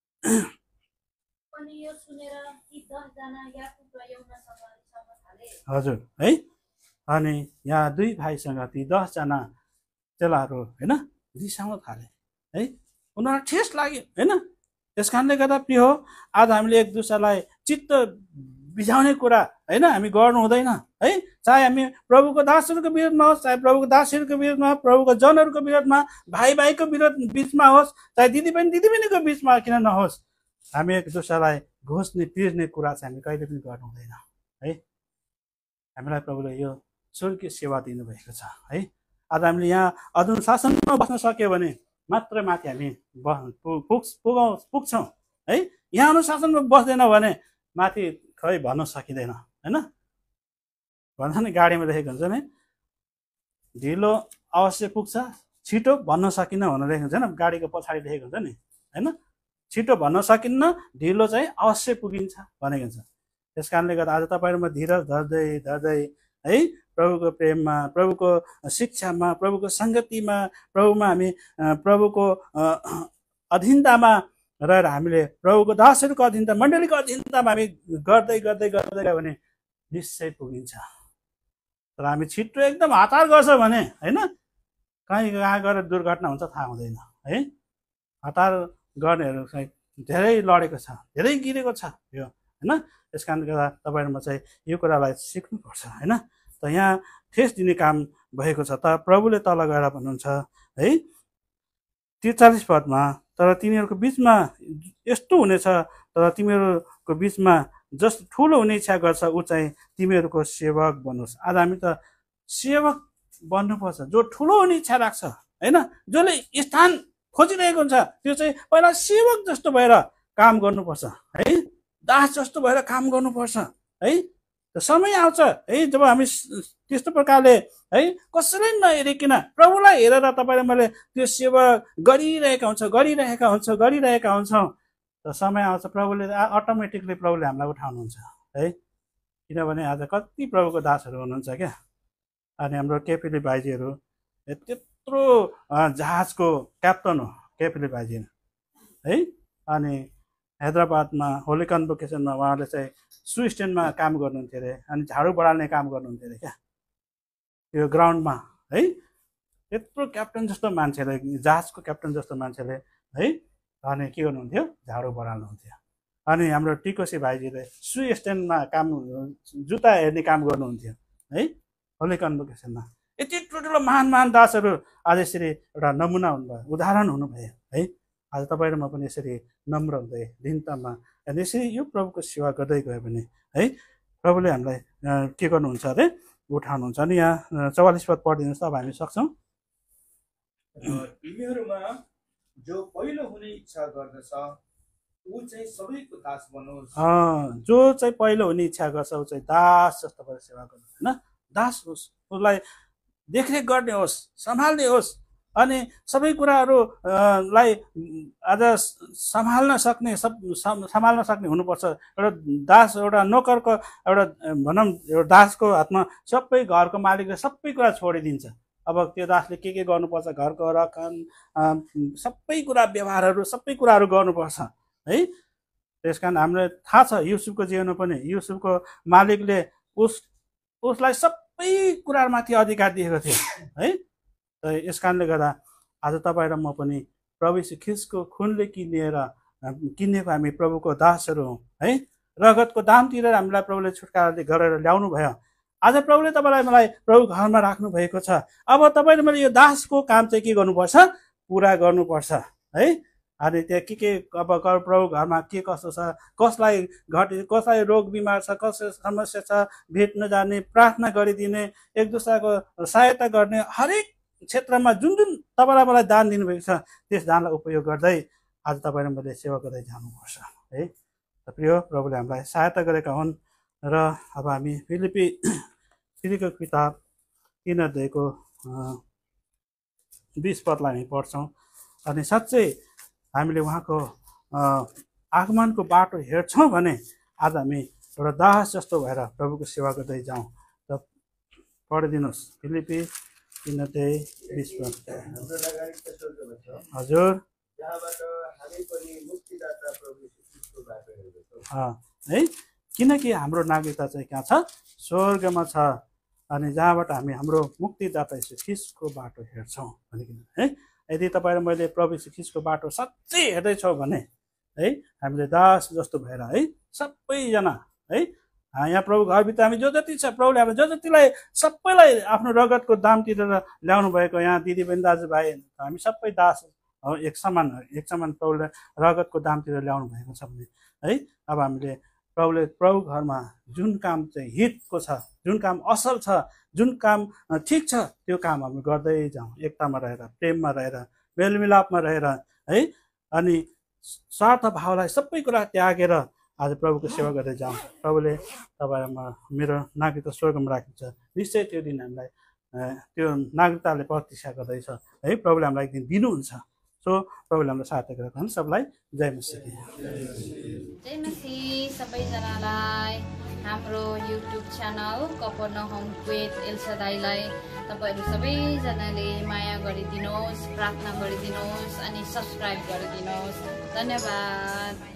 हजुर है। अनि यहाँ दुई भाइसँग ती दसजना चेलाहरू होइन रिसाउन थाले है। उनीहरूलाई ठेस लाग्यो होइन। त्यस कारणले गर्दा प्रिय हो आज हामीले एक दुसरालाई चित्त बिझाउने कुरा होइन हामी गर्नु हुँदैन है। चाहे हामी प्रभुको दासहरूको विरोधमा होस्, चाहे प्रभुको दासहरूको विरोधमा, प्रभुको जनहरूको विरोधमा, भाइ भाइको विरोध बिचमा होस्, चाहे दिदी बहिनी दिदी बहिनीको बिचमा किन नहोस्, हामी एक दुसरालाई घोस्ने पिर्ने कुरा चाहिँ हामी कहिले पनि गर्नु हुँदैन है। हामीलाई प्रभुले यो स्वर्गीय सेवा दिनुभएको छ है। आज हामीले यहाँ अनुशासनमा बस्न सक्यो भने मात्र माथि हामी पुग् पुगाउ पुग्छौँ है। यहाँ अनुशासनमा बस्दैन भने माथि खै भन्न सकिँदैन होइन। भन्छ नि गाडीमा लेखेको हुन्छ नि ढिलो अवश्य पुग्छ, छिटो भन्न सकिन्न भनेर लेखेको हुन्छ नि, गाडीको पछाडि लेखेको हुन्छ नि होइन। छिटो भन्न सकिन्न, ढिलो चाहिँ अवश्य पुगिन्छ भनेको हुन्छ। त्यस कारणले गर्दा आज तपाईँहरूमा धीरज धर्दै धर्दै है प्रभुको प्रेममा, प्रभुको शिक्षामा, प्रभुको सङ्गतिमा, प्रभुमा हामी प्रभुको अधीनतामा रहेर हामीले प्रभुको दासहरूको अधीनता, मण्डलीको अधीनतामा हामी गर्दै गर्दै गर्दै गयो भने निश्चय पुगिन्छ। तर हामी छिट्टो एकदम हतार गर्छ भने होइन, कहीँ कहाँ गएर दुर्घटना हुन्छ थाहा हुँदैन है। हतार गर्नेहरू चाहिँ धेरै लडेको छ, धेरै गिरेको छ यो होइन। त्यस कारणले गर्दा तपाईँहरूमा चाहिँ यो कुरालाई सिक्नुपर्छ होइन। त यहाँ ठेस दिने काम भएको छ। त प्रभुले तल गएर भन्नुहुन्छ है त्रिचालिस पदमा, तर तिनीहरूको बिचमा यस्तो हुनेछ, तर तिमीहरूको बिचमा जस्तो ठुलो हुने इच्छा गर्छ ऊ चाहिँ तिमीहरूको सेवक बनोस्। आज हामी त सेवक बन्नुपर्छ, जो ठुलो हुने इच्छा राख्छ होइन, जसले स्थान खोजिरहेको हुन्छ त्यो चाहिँ पहिला सेवक जस्तो भएर काम गर्नुपर्छ है, दास जस्तो भएर काम गर्नुपर्छ है। त समय आउँछ है जब हामी त्यस्तो प्रकारले है कसैलाई नहेरिकन प्रभुलाई हेरेर तपाईँले मैले त्यो सेवा गरिरहेका हुन्छ गरिरहेका हुन्छ गरिरहेका हुन्छौँ, त समय आउँछ प्रभुले अटोमेटिकली प्रभुले हामीलाई उठाउनुहुन्छ है। किनभने आज कति प्रभुको दासहरू हुनुहुन्छ क्या। अनि हाम्रो केपिली भाइजीहरू त्यत्रो जहाजको क्याप्टन हो केपिली भाइजी है। अनि हैदराबादमा होली कन्भोकेसनमा उहाँले चाहिँ सु स्ट्यान्डमा काम गर्नुहुन्थ्यो अरे, अनि झाडु बढाल्ने काम गर्नुहुन्थ्यो अरे क्या त्यो ग्राउन्डमा है। त्यत्रो क्याप्टन जस्तो मान्छेले, जहाजको क्याप्टन जस्तो मान्छेले है, अनि के गर्नुहुन्थ्यो झाडु बढाल्नुहुन्थ्यो। अनि हाम्रो टिकोसी भाइजीले सु स्ट्यान्डमा काम, जुत्ता हेर्ने काम गर्नुहुन्थ्यो है होली कन्भोकेसनमा। यति ठुल्ठुलो महान महान दासहरू आज यसरी एउटा नमुना हुनुभयो, उदाहरण हुनुभयो है। आज तपाईँहरूमा पनि यसरी नम्र हुँदै दिनतामा अनि यसरी यो प्रभुको सेवा गर्दै गयो भने है प्रभुले हामीलाई के गर्नुहुन्छ अरे उठाउनुहुन्छ। अनि यहाँ चौवालिस पद पढिदिनुहोस् त, अब हामी सक्छौँ। तिमीहरूमा जो पहिलो हुने इच्छा गर्दछ ऊ चाहिँ सबैको दास बनोस्। जो चाहिँ पहिलो हुने इच्छा गर्छ ऊ चाहिँ दास जस्तो भएर सेवा गर्नु होइन, दास होस्, उसलाई देखरेख गर्ने होस्, सम्हाल्ने होस्। अनि सबै कुराहरूलाई आज सम्हाल्न सक्ने, सब सम्हाल्न सक्ने हुनुपर्छ। एउटा दास, एउटा नोकरको एउटा भनौँ एउटा दासको हातमा सबै घरको मालिकले सबै कुरा छोडिदिन्छ। अब त्यो दासले के के गर्नुपर्छ, घरको रकम सबै कुरा, व्यवहारहरू सबै कुराहरू गर्नुपर्छ है। त्यस कारण हामीलाई थाहा छ युसुफको जीवनमा पनि युसुफको मालिकले उस उसलाई सबै कुरामाथि अधिकार दिएको थियो है। यस कारणले गर्दा आज तपाईँ र म पनि प्रभु यीशु ख्रीष्टको खुनले किनेर किनेको हामी प्रभुको दासहरू हौँ है। रगतको दाम तिरेर हामीलाई प्रभुले छुटकारा गरेर ल्याउनु भयो। आज प्रभुले तपाईँलाई मलाई प्रभु घरमा राख्नु भएको छ। अब तपाईँले मैले यो दासको काम चाहिँ के गर्नुपर्छ, पुरा गर्नुपर्छ है। अनि त्यहाँ के के अब प्रभु घरमा के कस्तो छ, कसलाई घटे, कसलाई रोग बिमार छ, कसको समस्या छ, भेट्न जाने, प्रार्थना गरिदिने, एक दुसराको सहायता गर्ने, हरेक क्षेत्रमा जुन जुन तपाईँलाई मलाई दान दिनुभएको छ त्यस दानलाई उपयोग गर्दै आज तपाईँले मैले सेवा गर्दै जानुपर्छ है। त प्रिय प्रभुले हामीलाई सहायता गरेका हुन्। र अब हामी फिलिपी फिलिपीको किताब तीन अध्यायको बिस पदलाई हामी पढ्छौँ। अनि साँच्चै हामीले उहाँको आगमनको बाटो हेर्छौँ भने आज हामी एउटा दास जस्तो भएर प्रभुको सेवा गर्दै जाउँ। त पढिदिनुहोस् फिलिपी तीन अध्याय बिस पद। हजुर है, किनकि हाम्रो नागरिकता चाहिँ कहाँ छ, स्वर्गमा छ। अनि जहाँबाट हामी हाम्रो मुक्तिदाता यीशु ख्रीष्टको बाटो हेर्छौँ भनिकन है। यदि तपाईँ र मैले प्रभु यीशु ख्रीष्टको बाटो साँच्चै हेर्दैछौँ भने है हामीले दास जस्तो भएर है सबैजना है यहाँ प्रभु घरभित्र हामी जो जति छ प्रभुले हाम्रो जो जतिलाई सबैलाई आफ्नो रगतको दाम तिरेर ल्याउनु भएको यहाँ दिदीबहिनी दाजुभाइ हामी सबै दास एक समान एक समान प्रभुले रगतको दाम तिरेर ल्याउनु भएको छ भने है अब हामीले प्रभुले प्रभु घरमा जुन काम चाहिँ हितको छ, जुन काम असल छ, जुन काम ठिक छ त्यो काम हामी गर्दै जाउँ, एकतामा रहेर, प्रेममा रहेर, मेलमिलापमा रहेर है। अनि स्वार्थ भावलाई सबै कुरा त्यागेर आज प्रभुको सेवा गर्दै जाउँ। प्रभुले तपाईँमा मेरो नागरिकता स्वर्गमा राखिन्छ। निश्चय त्यो दिन हामीलाई त्यो नागरिकताले प्रतीक्षा गर्दैछ है। प्रभुले हामीलाई एक दिन दिनुहुन्छ। सो प्रभुले हामीलाई सहायता गरेका हुन्। सबलाई जय मसीह। जय मसीह सबैजनालाई। हाम्रो युट्युब च्यानल कफरनहुम विथ एल्सादाईलाई तपाईहरु सबैजनाले माया गरिदिनुहोस्, प्रार्थना गरिदिनुहोस् अनि सब्स्क्राइब गरिदिनुहोस्। धन्यवाद।